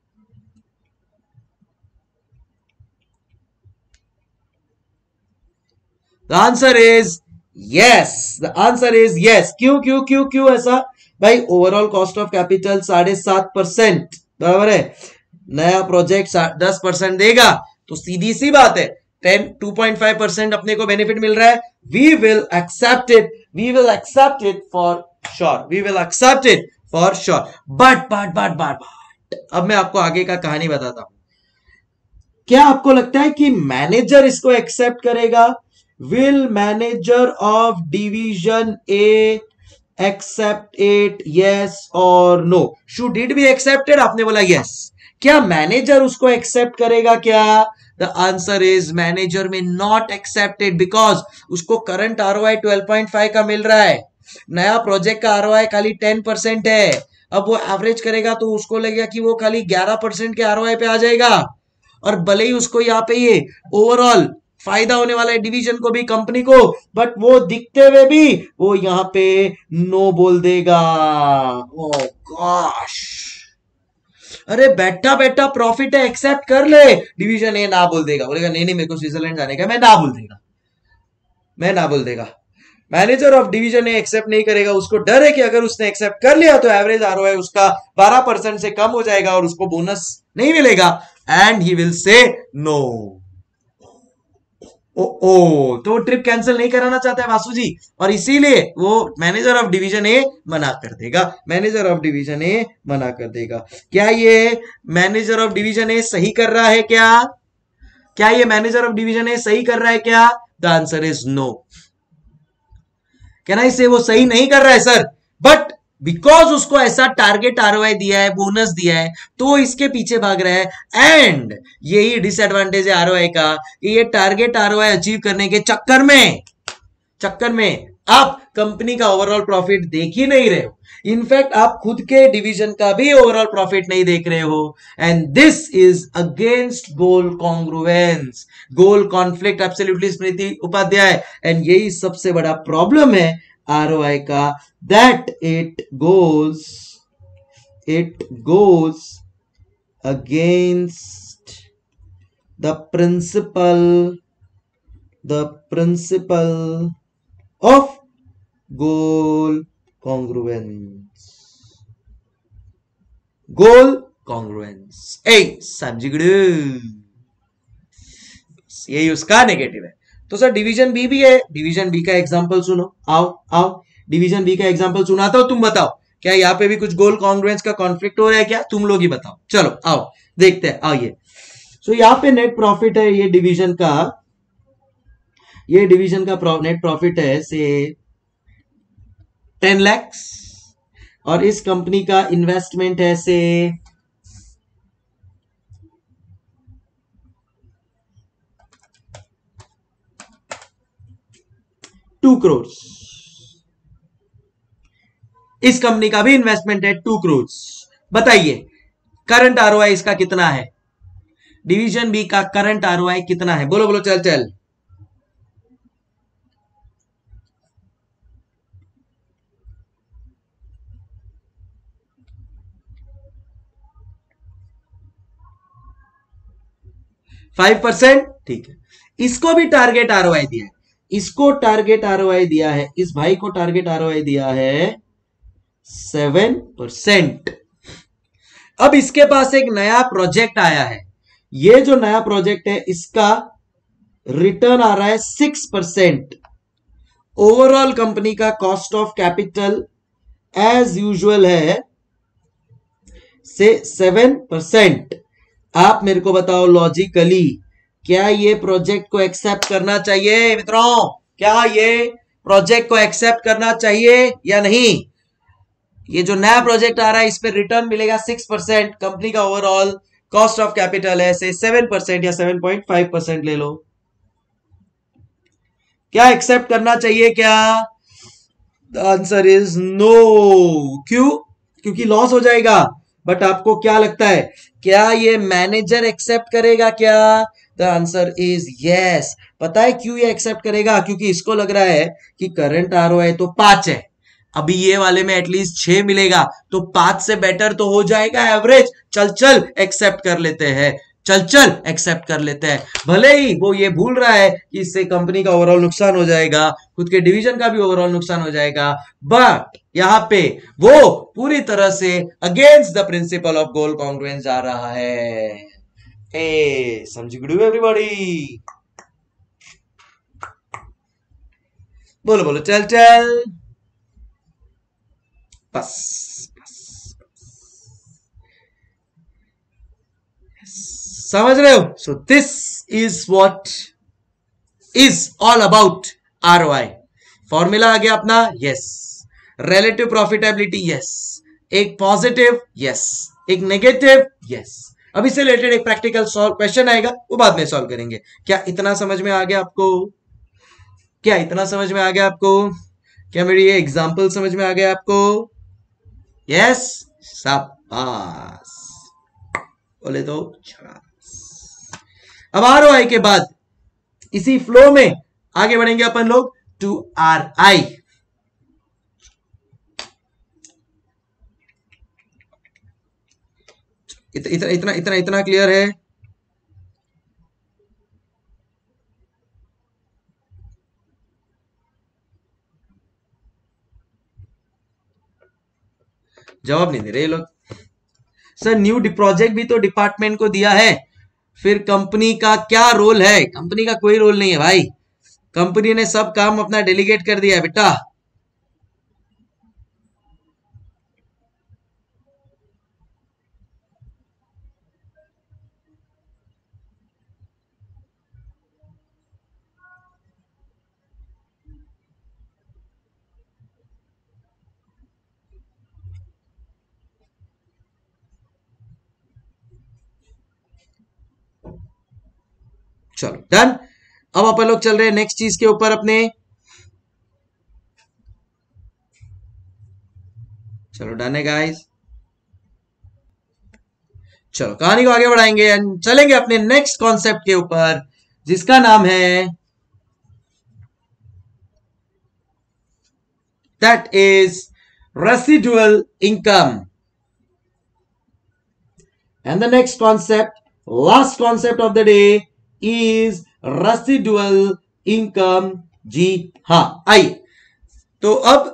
the answer is yes, the answer is yes. क्यों क्यों क्यों क्यों ऐसा भाई, ओवरऑल कॉस्ट ऑफ कैपिटल साढ़े सात परसेंट, बराबर है, नया प्रोजेक्ट दस परसेंट देगा, तो सीधी सी बात है ten two point five percent अपने को बेनिफिट मिल रहा है, we will accept it, we will accept it for sure, we will accept it for sure. But but but but अब मैं आपको आगे का कहानी बताता हूं, क्या आपको लगता है कि मैनेजर इसको एक्सेप्ट करेगा, will manager of division A accept it, yes और no, should it be accepted, आपने बोला यस, क्या मैनेजर उसको एक्सेप्ट करेगा क्या, द आंसर इज मैनेजर में नॉट एक्सेप्टेड, बिकॉज उसको current ROI twelve point five का मिल रहा है, नया प्रोजेक्ट का आरओआई खाली टेन परसेंट है, अब वो एवरेज करेगा तो उसको लगेगा कि वो खाली ग्यारह परसेंट के आरओआई पे आ जाएगा, और भले ही उसको यहाँ पे ये ओवरऑल फायदा होने वाला है डिवीजन को भी, कंपनी को, बट वो दिखते हुए भी वो यहां पे नो बोल देगा। ओ गॉश, अरे बैठा बैठा प्रॉफिट है, एक्सेप्ट कर ले, डिवीजन ए ना बोल देगा, बोलेगा नहीं नहीं मेरे को स्विट्जरलैंड जाने का, मैं ना बोल देगा, मैं ना बोल देगा। Manager of division A accept नहीं करेगा, उसको डर है कि अगर उसने एक्सेप्ट कर लिया तो एवरेज आरओआई उसका बारह परसेंट से कम हो जाएगा और उसको बोनस नहीं मिलेगा, and he will say no. ओ ओ तो ट्रिप कैंसिल नहीं कराना चाहता है वासु जी, और इसीलिए वो मैनेजर ऑफ डिवीजन ए मना कर देगा, मैनेजर ऑफ डिवीजन ए मना कर देगा। क्या ये मैनेजर ऑफ डिवीजन ए सही कर रहा है क्या, क्या ये मैनेजर ऑफ डिवीजन ए सही कर रहा है क्या, द आंसर इज नो। कहना इसे वो सही नहीं कर रहा है सर, बट बिकॉज उसको ऐसा टारगेट आरओआई दिया है, बोनस दिया है, तो इसके पीछे भाग रहा है, एंड यही डिसएडवांटेज है आरओआई का, ये टारगेट आरओआई अचीव करने के चक्कर में चक्कर में आप कंपनी का ओवरऑल प्रॉफिट देख ही नहीं रहे हो, इनफैक्ट आप खुद के डिवीजन का भी ओवरऑल प्रॉफिट नहीं देख रहे हो, and this is against goal congruence, goal conflict, absolutely Smriti Upadhyay, एंड यही सबसे बड़ा प्रॉब्लम है आरओआई का, that it goes it goes against the principle the principle of goal congruence. Goal congruence ए समझिगड़े, यही उसका नेगेटिव है. तो सर डिवीजन बी भी है, डिवीजन बी का एग्जांपल सुनो. आओ आओ डिवीजन बी का एग्जांपल सुनाता हूं, तुम बताओ क्या यहाँ पे भी कुछ गोल कॉन्ग्रुएंस का कॉन्फ्लिक्ट हो रहा है क्या? तुम लोग ही बताओ. चलो आओ देखते हैं. आओ ये सो so, यहाँ पे नेट प्रॉफिट है, ये डिवीजन का ये डिवीजन का नेट प्रॉफिट है से टेन लैक्स और इस कंपनी का इन्वेस्टमेंट है से टू करोड़. इस कंपनी का भी इन्वेस्टमेंट है टू करोड़. बताइए करंट आरओआई इसका कितना है? डिवीजन बी का करंट आरओआई कितना है? बोलो बोलो चल चल. Five percent. ठीक है, इसको भी टारगेट आरओआई दिया है, इसको टारगेट आरओआई दिया है, इस भाई को टारगेट आरओआई दिया है सेवन परसेंट. अब इसके पास एक नया प्रोजेक्ट आया है, ये जो नया प्रोजेक्ट है इसका रिटर्न आ रहा है सिक्स परसेंट. ओवरऑल कंपनी का cost of capital as usual है से सेवन परसेंट. आप मेरे को बताओ लॉजिकली क्या ये प्रोजेक्ट को एक्सेप्ट करना चाहिए मित्रों? क्या ये प्रोजेक्ट को एक्सेप्ट करना चाहिए या नहीं? ये जो नया प्रोजेक्ट आ रहा है इस पे रिटर्न मिलेगा सिक्स परसेंट, कंपनी का ओवरऑल कॉस्ट ऑफ कैपिटल है से सेवन परसेंट या सेवन पॉइंट फाइव परसेंट ले लो. क्या एक्सेप्ट करना चाहिए क्या? The answer is no. क्यों? क्योंकि लॉस हो जाएगा. बट आपको क्या लगता है क्या ये मैनेजर एक्सेप्ट करेगा क्या? The answer is yes. पता है क्यों ये एक्सेप्ट करेगा? क्योंकि इसको लग रहा है कि करंट आरओआई तो पांच है, अभी ये वाले में एटलीस्ट छह मिलेगा, तो पांच से बेटर तो हो जाएगा एवरेज. चल चल एक्सेप्ट कर लेते हैं, चल चल एक्सेप्ट कर लेते हैं. भले ही वो ये भूल रहा है कि इससे कंपनी का ओवरऑल नुकसान हो जाएगा, खुद के डिवीजन का भी ओवरऑल नुकसान हो जाएगा, बट यहां पे वो पूरी तरह से against the principle of goal congruence जा रहा है. ए समझ गए एवरीबॉडी? बोलो बोलो चल चल. बस बस समझ रहे हो? So this is what is all about ROI. Formula आ गया अपना. यस. Relative profitability. यस. एक पॉजिटिव. यस. एक नेगेटिव. यस. अब इससे रिलेटेड एक प्रैक्टिकल सॉल्व क्वेश्चन आएगा, वो बाद में सॉल्व करेंगे. क्या इतना समझ में आ गया आपको? क्या इतना समझ में आ गया आपको? क्या मेरी ये एग्जांपल समझ में आ गया आपको? यस. शाबाश. बोले तो अब आरओआई के बाद इसी फ्लो में आगे बढ़ेंगे अपन लोग टू आर आई. इत, इतना इतना इतना इतना क्लियर है? जवाब नहीं दे रहे ये लोग. सर न्यू प्रोजेक्ट भी तो डिपार्टमेंट को दिया है, फिर कंपनी का क्या रोल है? कंपनी का कोई रोल नहीं है भाई, कंपनी ने सब काम अपना डेलीगेट कर दिया है बेटा. चलो डन. अब अपन लोग चल रहे हैं नेक्स्ट चीज के ऊपर अपने. चलो डन है गाइस. चलो कहानी को आगे बढ़ाएंगे एंड चलेंगे अपने नेक्स्ट कॉन्सेप्ट के ऊपर जिसका नाम है that is residual income. And the next concept, last concept of the day, is residual income, जी हां। आइए तो अब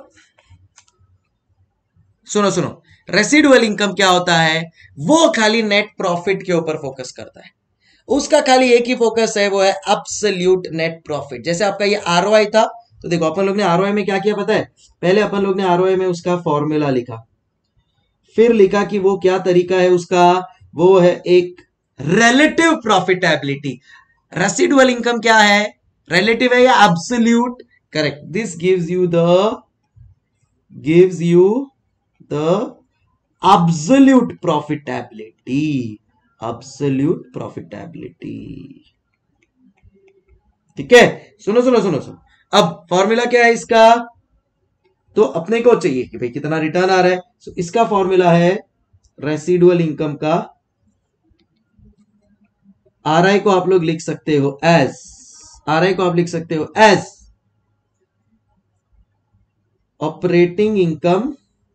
सुनो सुनो, रेसिडुअल इनकम क्या होता है? वो खाली नेट प्रॉफिट के ऊपर फोकस करता है, उसका खाली एक ही फोकस है, वो है एब्सोल्यूट नेट प्रॉफिट। जैसे आपका ये आरओआई था, तो देखो अपन लोग ने आरओआई में क्या किया पता है? पहले अपन लोग ने आरओआई में उसका फॉर्मूला लिखा, फिर लिखा कि वो क्या तरीका है उसका, वो है एक रिलेटिव प्रॉफिटेबिलिटी। रेसिडुअल इनकम क्या है? रिलेटिव है या absolute? Correct, this gives you the gives you the absolute profitability, absolute profitability. ठीक है, सुनो सुनो सुनो सुनो, अब फॉर्मूला क्या है इसका? तो अपने को चाहिए कि भाई कितना रिटर्न आ रहा है, so इसका फॉर्मूला है रेसिडुअल इनकम का, आर आई को आप लोग लिख सकते हो एज, आर आई को आप लिख सकते हो as operating income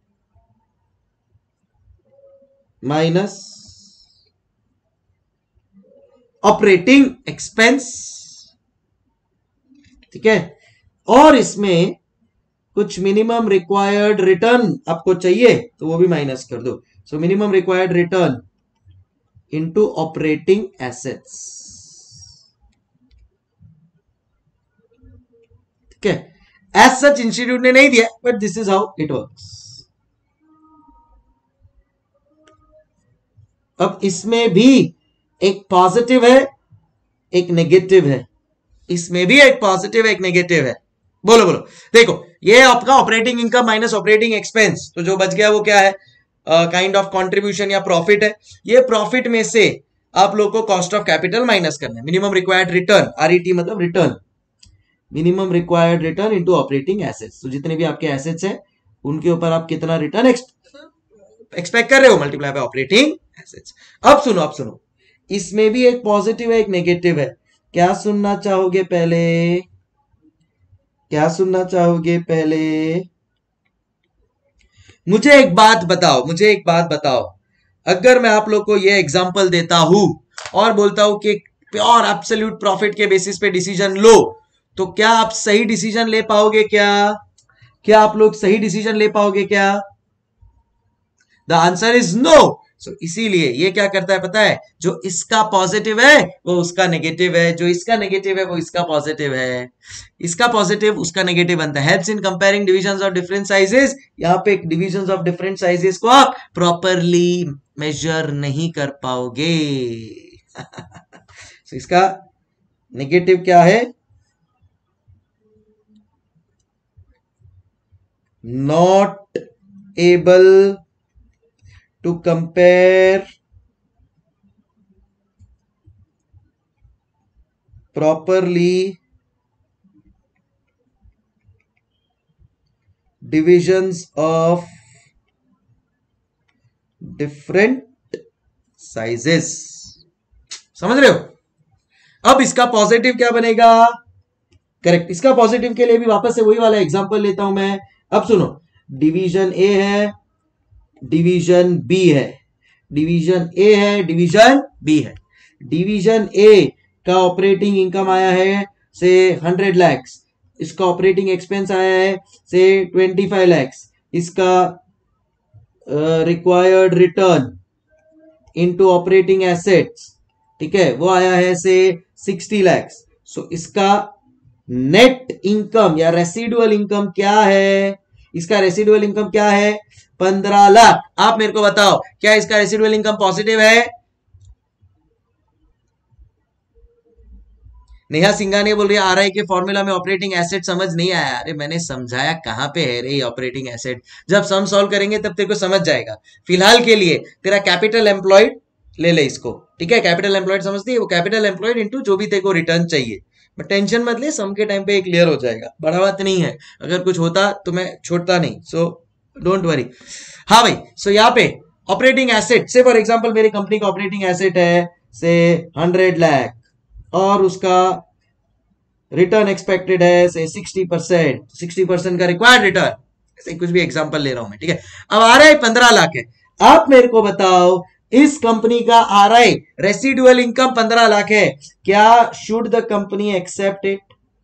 minus operating expense. ठीक है, और इसमें कुछ मिनिमम रिक्वायर्ड रिटर्न आपको चाहिए तो वो भी माइनस कर दो। So minimum required return into operating assets. ठीक है, एज सच इंस्टीट्यूट ने नहीं दिया, but this is how it works. अब इसमें भी एक पॉजिटिव है, एक नेगेटिव है, इसमें भी एक पॉजिटिव एक नेगेटिव है। बोलो बोलो, देखो ये आपका operating income minus operating expense, तो जो बच गया वो क्या है? काइंड ऑफ कंट्रीब्यूशन या प्रॉफिट है। ये प्रॉफिट में से आप लोग को कॉस्ट ऑफ कैपिटल माइनस करना है, मिनिमम रिक्वायर्ड रिटर्न, आरईटी मतलब return, minimum required return into operating assets. तो जितने भी आपके एसेट्स हैं उनके ऊपर आप कितना रिटर्न एक्सपेक्ट कर रहे हो, मल्टीप्लाई बाय ऑपरेटिंग एसेट्स। अब सुनो, अब सुनो, इसमें भी एक पॉजिटिव है एक नेगेटिव है। क्या सुनना चाहोगे पहले? क्या सुनना चाहोगे पहले? मुझे एक बात बताओ, मुझे एक बात बताओ, अगर मैं आप लोग को ये एग्जांपल देता हूं और बोलता हूं कि प्योर एब्सोल्यूट प्रॉफिट के बेसिस पे डिसीजन लो, तो क्या आप सही डिसीजन ले पाओगे? क्या क्या आप लोग सही डिसीजन ले पाओगे क्या? The answer is no. So इसीलिए ये क्या करता है पता है? जो इसका पॉजिटिव है वो उसका नेगेटिव है, जो इसका नेगेटिव है वो इसका पॉजिटिव है, इसका पॉजिटिव उसका नेगेटिव बनता है। Helps in comparing divisions of different sizes. यहाँ पे डिविजन्स ऑफ डिफरेंट साइजेस को आप प्रॉपरली मेजर नहीं कर पाओगे। so, इसका नेगेटिव क्या है? Not able to compare properly divisions of different sizes। समझ रहे हो? अब इसका पॉजिटिव क्या बनेगा? करेक्ट, इसका पॉजिटिव के लिए भी वापस से वही वाला एग्जांपल लेता हूं मैं। अब सुनो, डिवीजन ए है, डिवीजन बी है, डिवीजन ए है, डिवीजन बी है। डिवीजन ए का ऑपरेटिंग इनकम आया है से हंड्रेड लैक्स, इसका ऑपरेटिंग एक्सपेंस आया है से ट्वेंटी फाइव लैक्स, इसका required return into operating assets, ठीक है, वो आया है से सिक्सटी लैक्स। सो इसका नेट इनकम या रेसिडुअल इनकम क्या है? इसका रेसिडुअल इनकम क्या है? पंद्रह लाख। आप मेरे को बताओ, क्या इसका रेसिडुअल इनकम पॉजिटिव है? नेहा सिंघानिया बोल रही है आरआई के फॉर्मूला में ऑपरेटिंग एसेट समझ नहीं आया। अरे मैंने समझाया कहां पे है रे ऑपरेटिंग एसेट, जब सम सॉल्व करेंगे तब तेरे को समझ जाएगा। फिलहाल के लिए तेरा कैपिटल एम्प्लॉयड ले ले इसको, ठीक है? कैपिटल एम्प्लॉयड समझती है? वो कैपिटल एम्प्लॉयड इनटू जो भी तेरे को रिटर्न चाहिए। बट टेंशन मत ले, सम के टाइम पे क्लियर हो जाएगा, बड़ा बात नहीं है। अगर कुछ होता तो मैं छोड़ता नहीं, सो डोंट वरी। हाँ भाई, सो यहाँ पे ऑपरेटिंग एसेट से फॉर एग्जांपल मेरी कंपनी का ऑपरेटिंग एसेट है से हंड्रेड लाख और उसका रिटर्न एक्सपेक्टेड है say sixty percent, sixty percent का रिक्वायर्ड रिटर्न, ऐसे कुछ भी एग्जांपल ले रहा हूं मैं, ठीक है? अब आ रहा है पंद्रह लाख है। आप मेरे को बताओ, इस कंपनी का आर आई रेसिडुअल इनकम पंद्रह लाख है, क्या should the company accept it?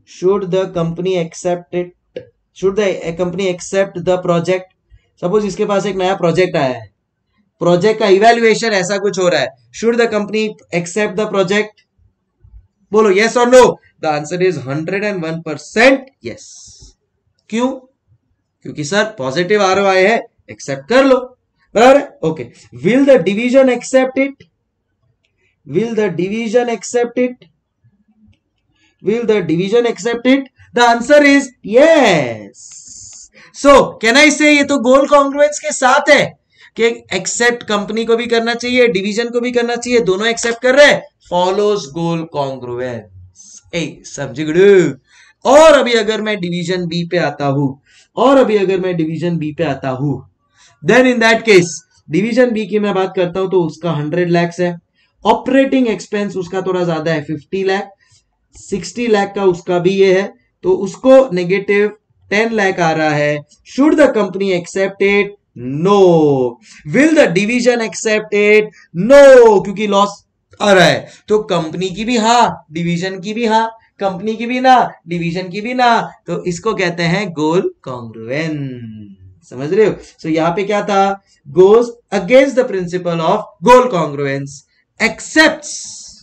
Should the company accept it, should the company accept the project. Suppose इसके पास एक नया प्रोजेक्ट आया है, प्रोजेक्ट का इवैल्यूएशन ऐसा कुछ हो रहा है, should the company accept the project? बोलो यस और no. The answer is hundred and one percent yes. क्यों? क्योंकि सर पॉजिटिव आरओआई है, एक्सेप्ट कर लो, बराबर है। Okay, will the division accept it? Will the division accept it? Will the division accept it? The answer is yes. So can I say ये तो गोल congruence के साथ है कि एक्सेप्ट कंपनी को भी करना चाहिए, डिवीजन को भी करना चाहिए, दोनों एक्सेप्ट कर रहे हैं, फॉलोज गोल कॉन्ग्रुएंस। ए समझ गए? और अभी अगर मैं डिवीजन बी पे आता हूं, और अभी अगर मैं डिवीजन बी पे आता हूं, then in that case division B की मैं बात करता हूं तो उसका हंड्रेड लैक्स है, ऑपरेटिंग एक्सपेंस उसका थोड़ा ज्यादा है, फिफ्टी लाख, सिक्सटी लाख का उसका भी ये है, तो उसको नेगेटिव टेन लाख आ रहा है। Should the company accept it? No. Will the division accept it? No, क्योंकि लॉस आ रहा है। तो कंपनी की भी हाँ, डिवीजन की भी हाँ, कंपनी की भी ना, डिवीजन की भी ना, तो इसको कहते हैं गोल कॉन्ग्रुएंस। समझ रहे हो? सो so, यहां पे क्या था? Goes against the principle of goal congruence, accepts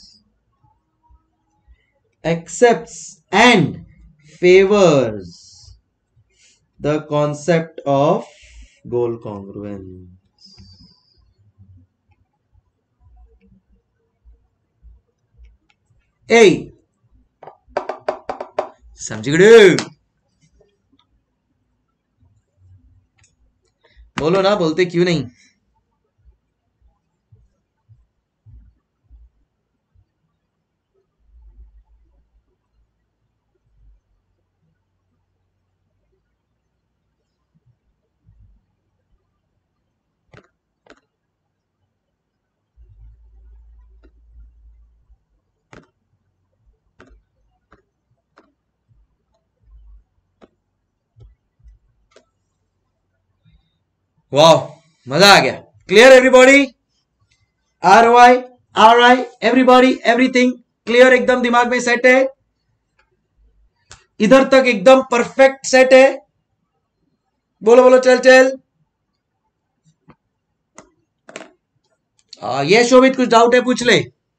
accepts and favors the concept of goal congruence. ए समझ गए? बोलो ना, बोलते क्यों नहीं? वाह, मजा आ गया। Clear everybody? R Y R I everybody, everything clear? एकदम दिमाग में सेट है? इधर तक एकदम परफेक्ट सेट है? बोलो बोलो, चल चल। आ, ये शोभित कुछ डाउट है पूछ ले।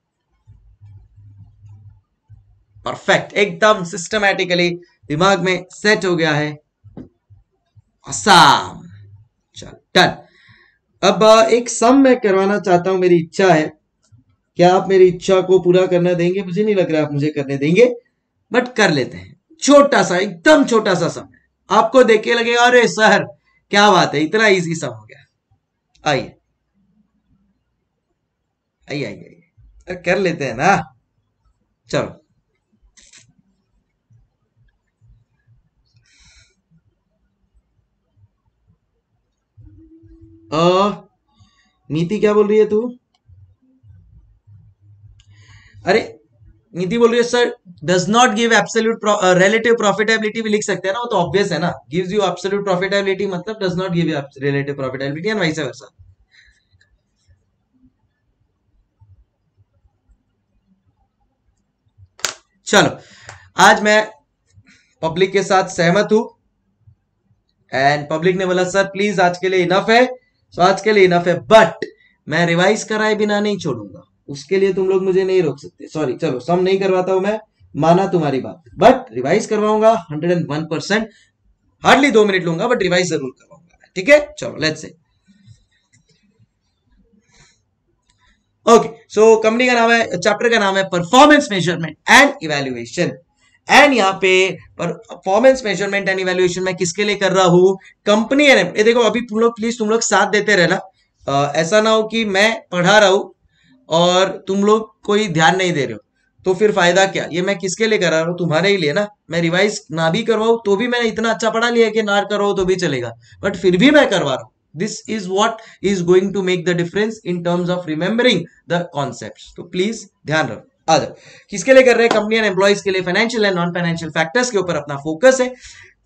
परफेक्ट, एकदम सिस्टमैटिकली दिमाग में सेट हो गया है। आसाम, चल डन। अब एक सम मैं करवाना चाहता हूं, मेरी इच्छा है। क्या आप मेरी इच्छा को पूरा करना देंगे? मुझे नहीं लग रहा आप मुझे करने देंगे, बट कर लेते हैं। छोटा सा, एकदम छोटा सा सम है, आपको देख के लगेगा अरे सर क्या बात है, इतना इजी सम हो गया। आइए आइए आइए, कर लेते हैं ना, चलो। आ, नीति क्या बोल रही है तू? अरे नीति बोल रही है sir does not give absolute relative profitability भी लिख सकते हैं ना, वो तो ऑब्वियस है ना। गिव्स यू एब्सोल्यूट प्रॉफिटेबिलिटी मतलब does not give you relative profitability and vice versa. चलो, आज मैं पब्लिक के साथ सहमत हूं, एंड पब्लिक ने बोला सर प्लीज आज के लिए इनफ है। सो आज के लिए इनफ है, बट मैं रिवाइज कराए बिना नहीं छोड़ूंगा, उसके लिए तुम लोग मुझे नहीं रोक सकते। सॉरी, चलो सम नहीं करवाता हूं मैं, माना तुम्हारी बात, बट रिवाइज करवाऊंगा hundred and one percent. Hardly दो मिनट लूंगा, बट रिवाइज जरूर करवाऊंगा। ठीक है, चलो let's say. Okay, so company का नाम है, चैप्टर का नाम है performance measurement and evaluation. And यहाँ पे परफॉर्मेंस मेजरमेंट एंड इवैल्यूएशन मैं किसके लिए कर रहा हूं? कंपनी है। ये देखो, अभी तुम लोग प्लीज तुम लोग साथ देते रहना, uh, ऐसा ना हो कि मैं पढ़ा रहा हूं और तुम लोग कोई ध्यान नहीं दे रहे हो, तो फिर फायदा क्या? ये मैं किसके लिए करा रहा हूँ? तुम्हारे ही लिए ना। मैं रिवाइज ना भी करवाऊं तो भी मैंने इतना अच्छा पढ़ा लिया कि ना करो तो भी चलेगा, बट फिर भी मैं करवा रहा हूं। This is what is going to make the difference in terms of remembering the concepts. तो प्लीज ध्यान रखो। आ जाओ, किसके लिए कर रहे हैं? कंपनी एंड एम्प्लॉइज के लिए, financial and non financial factors के ऊपर अपना फोकस है।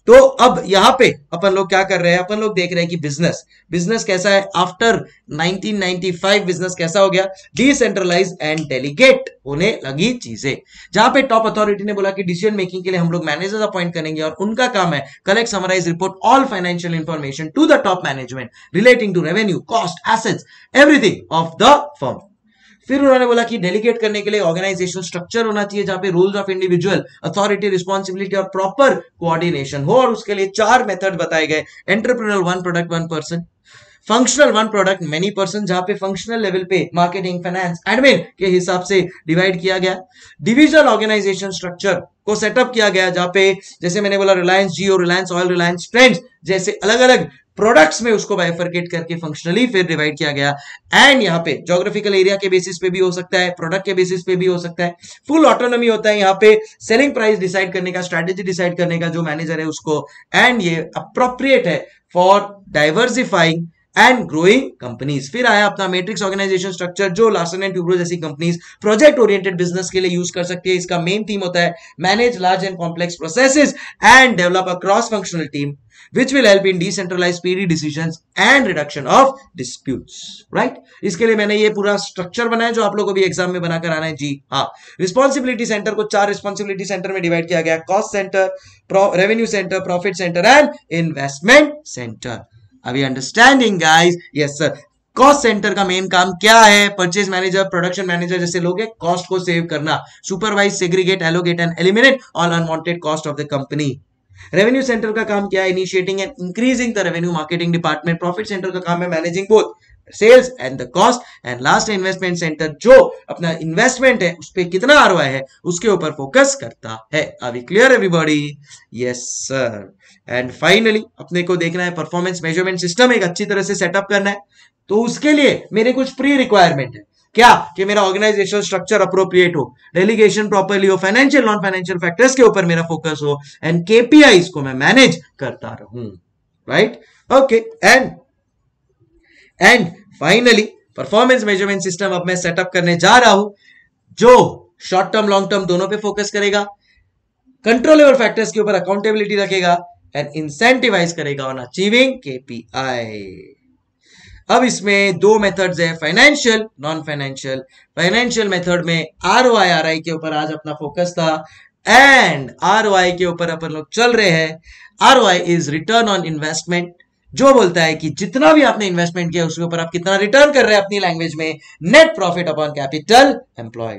तो अब यहां पे अपन लोग क्या कर रहे हैं, अपन लोग देख रहे हैं कि बिजनेस बिजनेस कैसा है after nineteen ninety five. Business कैसा हो गया, डिसेंट्रलाइज एंड डेलीगेट होने लगी चीजें, जहां पे टॉप अथॉरिटी ने बोला कि डिसीजन मेकिंग के लिए हम लोग मैनेजर्स अपॉइंट करेंगे और उनका काम है collect, summarise, report all financial information to the top management relating to revenue, cost, assets, everything of the firm. फिर उन्होंने बोला कि डेलीगेट करने के लिए ऑर्गेनाइजेशन स्ट्रक्चर होना चाहिए जहां पे rules of individual, authority, responsibility और प्रॉपर कोऑर्डिनेशन हो, और उसके लिए चार मेथड बताए गए। Entrepreneur one product one person, functional one product many person, जहां पे फंक्शनल लेवल पे मार्केटिंग, फाइनेंस, एडमिन के हिसाब से डिवाइड किया गया। डिविजनल ऑर्गेनाइजेशन स्ट्रक्चर को सेटअप किया गया जहां पे जैसे मैंने बोला रिलायंस जियो, रिलायंस ऑयल, रिलायंस ट्रेंड्स जैसे अलग अलग प्रोडक्ट्स में उसको बाइफरकेट करके फंक्शनली फिर डिवाइड किया गया। एंड यहाँ पे ज्योग्राफिकल एरिया के बेसिस पे भी हो सकता है, प्रोडक्ट के बेसिस पे भी हो सकता है। फुल ऑटोनॉमी होता है यहाँ पे, सेलिंग प्राइस डिसाइड करने का, स्ट्रेटेजी डिसाइड करने का जो मैनेजर है उसको। एंड ये अप्रोप्रिएट है for diversifying and growing companies. फिर आया अपना मैट्रिक्स ऑर्गेनाइजेशन स्ट्रक्चर जो लार्सन एंड ट्यूब्रो जैसी कंपनीज प्रोजेक्ट ओरिएंटेड बिजनेस के लिए यूज कर सकती है। इसका मेन थीम होता है manage large and complex processes and develop a cross functional team which will help in decentralized speedy decisions and reduction of disputes, right? इसके लिए मैंने ये पूरा स्ट्रक्चर बनाया जो आप लोगों को भी एग्जाम में बनाकर आना है जी। हाँ, रिस्पॉन्सिबिलिटी सेंटर को चार रिस्पॉन्सिबिलिटी सेंटर में डिवाइड किया गया, cost centre, revenue centre, profit centre and investment centre. अभी understanding guys? Yes sir. Cost centre का मेन काम क्या है? परचेज मैनेजर, प्रोडक्शन मैनेजर जैसे लोग हैं, कॉस्ट को सेव करना, supervise, segregate, allocate and eliminate all unwanted cost of the company. Revenue centre का काम क्या है? Initiating and increasing the revenue, marketing department. Profit centre का काम है managing both sales and the cost. And last investment centre जो अपना investment है उस पे कितना आरओआई है उसके ऊपर फोकस करता है। Are we clear everybody? Yes sir. And finally अपने को देखना है परफॉर्मेंस मेजरमेंट सिस्टम एक अच्छी तरह से सेटअप करना है। तो उसके लिए मेरे कुछ प्री रिक्वायरमेंट है क्या, कि मेरा ऑर्गेनाइजेशन स्ट्रक्चर अप्रोप्रिएट हो, डेलीगेशन प्रॉपर्ली हो, फाइनेंशियल नॉन फाइनेंशियल फैक्टर्स के ऊपर मेरा फोकस हो, एंड केपीआईज को मैं मैनेज करता रहूं, right? Okay. And and finally performance measurement system अब मैं सेटअप करने जा रहा हूं जो शॉर्ट टर्म लॉन्ग टर्म दोनों पे फोकस करेगा, कंट्रोलेबल फैक्टर्स के ऊपर अकाउंटेबिलिटी रखेगा एंड इंसेंटिवाइज करेगा ऑन अचीविंग केपीआई। अब इसमें दो मेथड्स है, financial, non financial. Financial method में आरओआई, आरआई के ऊपर आज अपना फोकस था, एंड आरओआई के ऊपर अपन लोग चल रहे हैं। ROI is return on investment, जो बोलता है कि जितना भी आपने इन्वेस्टमेंट किया उसके ऊपर आप कितना रिटर्न कर रहे हैं अपनी लैंग्वेज में, net profit upon capital employed.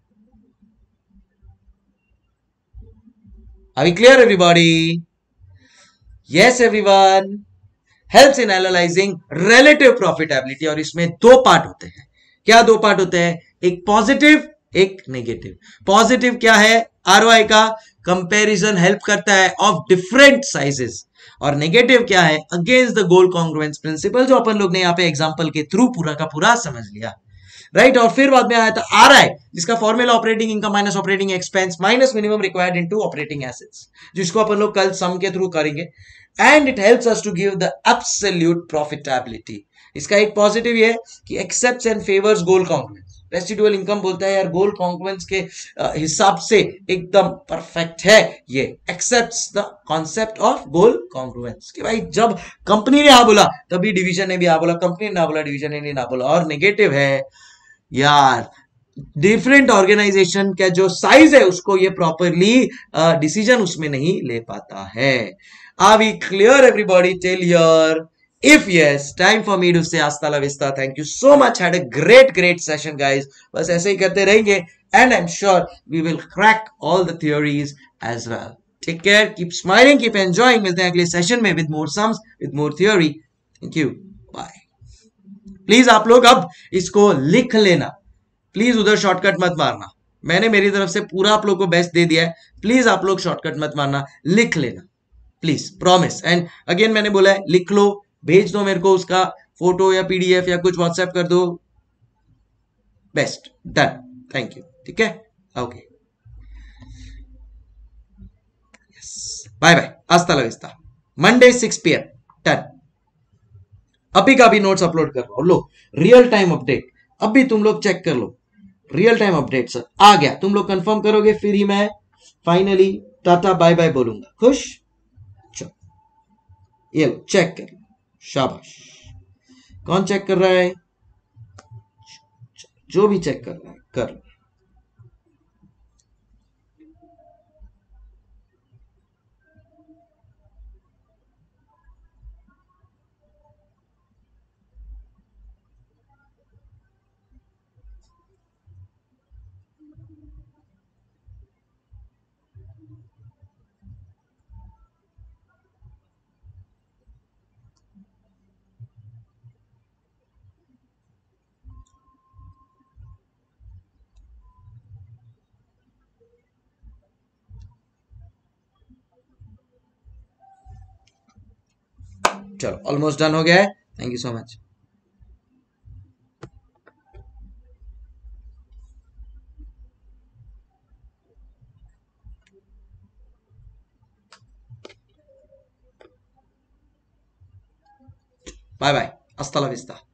Are we clear everybody? Yes everyone. Helps in analysing relative profitability, और इसमें दो पार्ट होते हैं। क्या दो पार्ट होते हैं? एक पॉजिटिव, एक नेगेटिव। पॉजिटिव क्या है? आरओआई का कंपैरिजन हेल्प करता है ऑफ डिफरेंट साइजेस, और नेगेटिव क्या है? Against the goal congruence principle, जो अपन लोग ने यहाँ पे एग्जांपल के थ्रू पूरा का पूरा समझ लिया, राइट? और फिर बाद में आया था आरआई, जिसका formula operating income minus operating expense minus minimum required into operating assets, जिसको अपन लोग कल सम के थ्रू करेंगे। And it helps us to give the absolute profitability. इसका एक पॉजिटिव ये है कि accepts and favours goal congruence. Residual income बोलता है यार गोल कॉन्ग्रुएंस के हिसाब से एकदम परफेक्ट है, ये accepts the concept of goal congruence, कि भाई जब कंपनी ने हाँ बोला तभी डिवीजन ने भी हाँ बोला, कंपनी ने ना बोला डिवीजन ने ना बोला। और नेगेटिव है यार डिफरेंट ऑर्गेनाइजेशन का जो साइज है उसको ये प्रॉपरली डिसीजन उसमें नहीं ले पाता है। Are we clear everybody till here? If yes, time for me to say hasta la vista. Thank you so much. Had a great great session guys. बस ऐसे ही करते रहेंगे and I'm sure we will crack all the theories as well. Take care, keep smiling, keep enjoying. मिलते हैं अगले session में with more sums, with more theory. Thank you. Bye. Please आप लोग अब इसको लिख लेना, प्लीज उधर शॉर्टकट मत मारना। मैंने मेरी तरफ से पूरा आप लोग को बेस्ट दे दिया है, प्लीज आप लोग शॉर्टकट मत मारना, लिख लेना प्लीज, प्रॉमिस। एंड अगेन मैंने बोला है लिख लो, भेज दो मेरे को उसका फोटो या पीडीएफ या कुछ व्हाट्सएप कर दो, बेस्ट, डन, थैंक यू। ठीक है, okay, yes, bye bye, hasta la vista, Monday six P M, done. अभी का भी नोट्स अपलोड कर रहा हूं, लो रियल टाइम अपडेट, अभी तुम लोग चेक कर लो, रियल टाइम अपडेट सर आ गया, तुम लोग कंफर्म करोगे फिर ही मैं फाइनली टाटा बाय बाय बोलूंगा। खुश? ये लो चेक कर, शाबाश। कौन चेक कर रहा है? जो भी चेक कर रहा है कर। चलो ऑलमोस्ट डन हो गया है। Thank you so much. Bye bye, हasta la vista।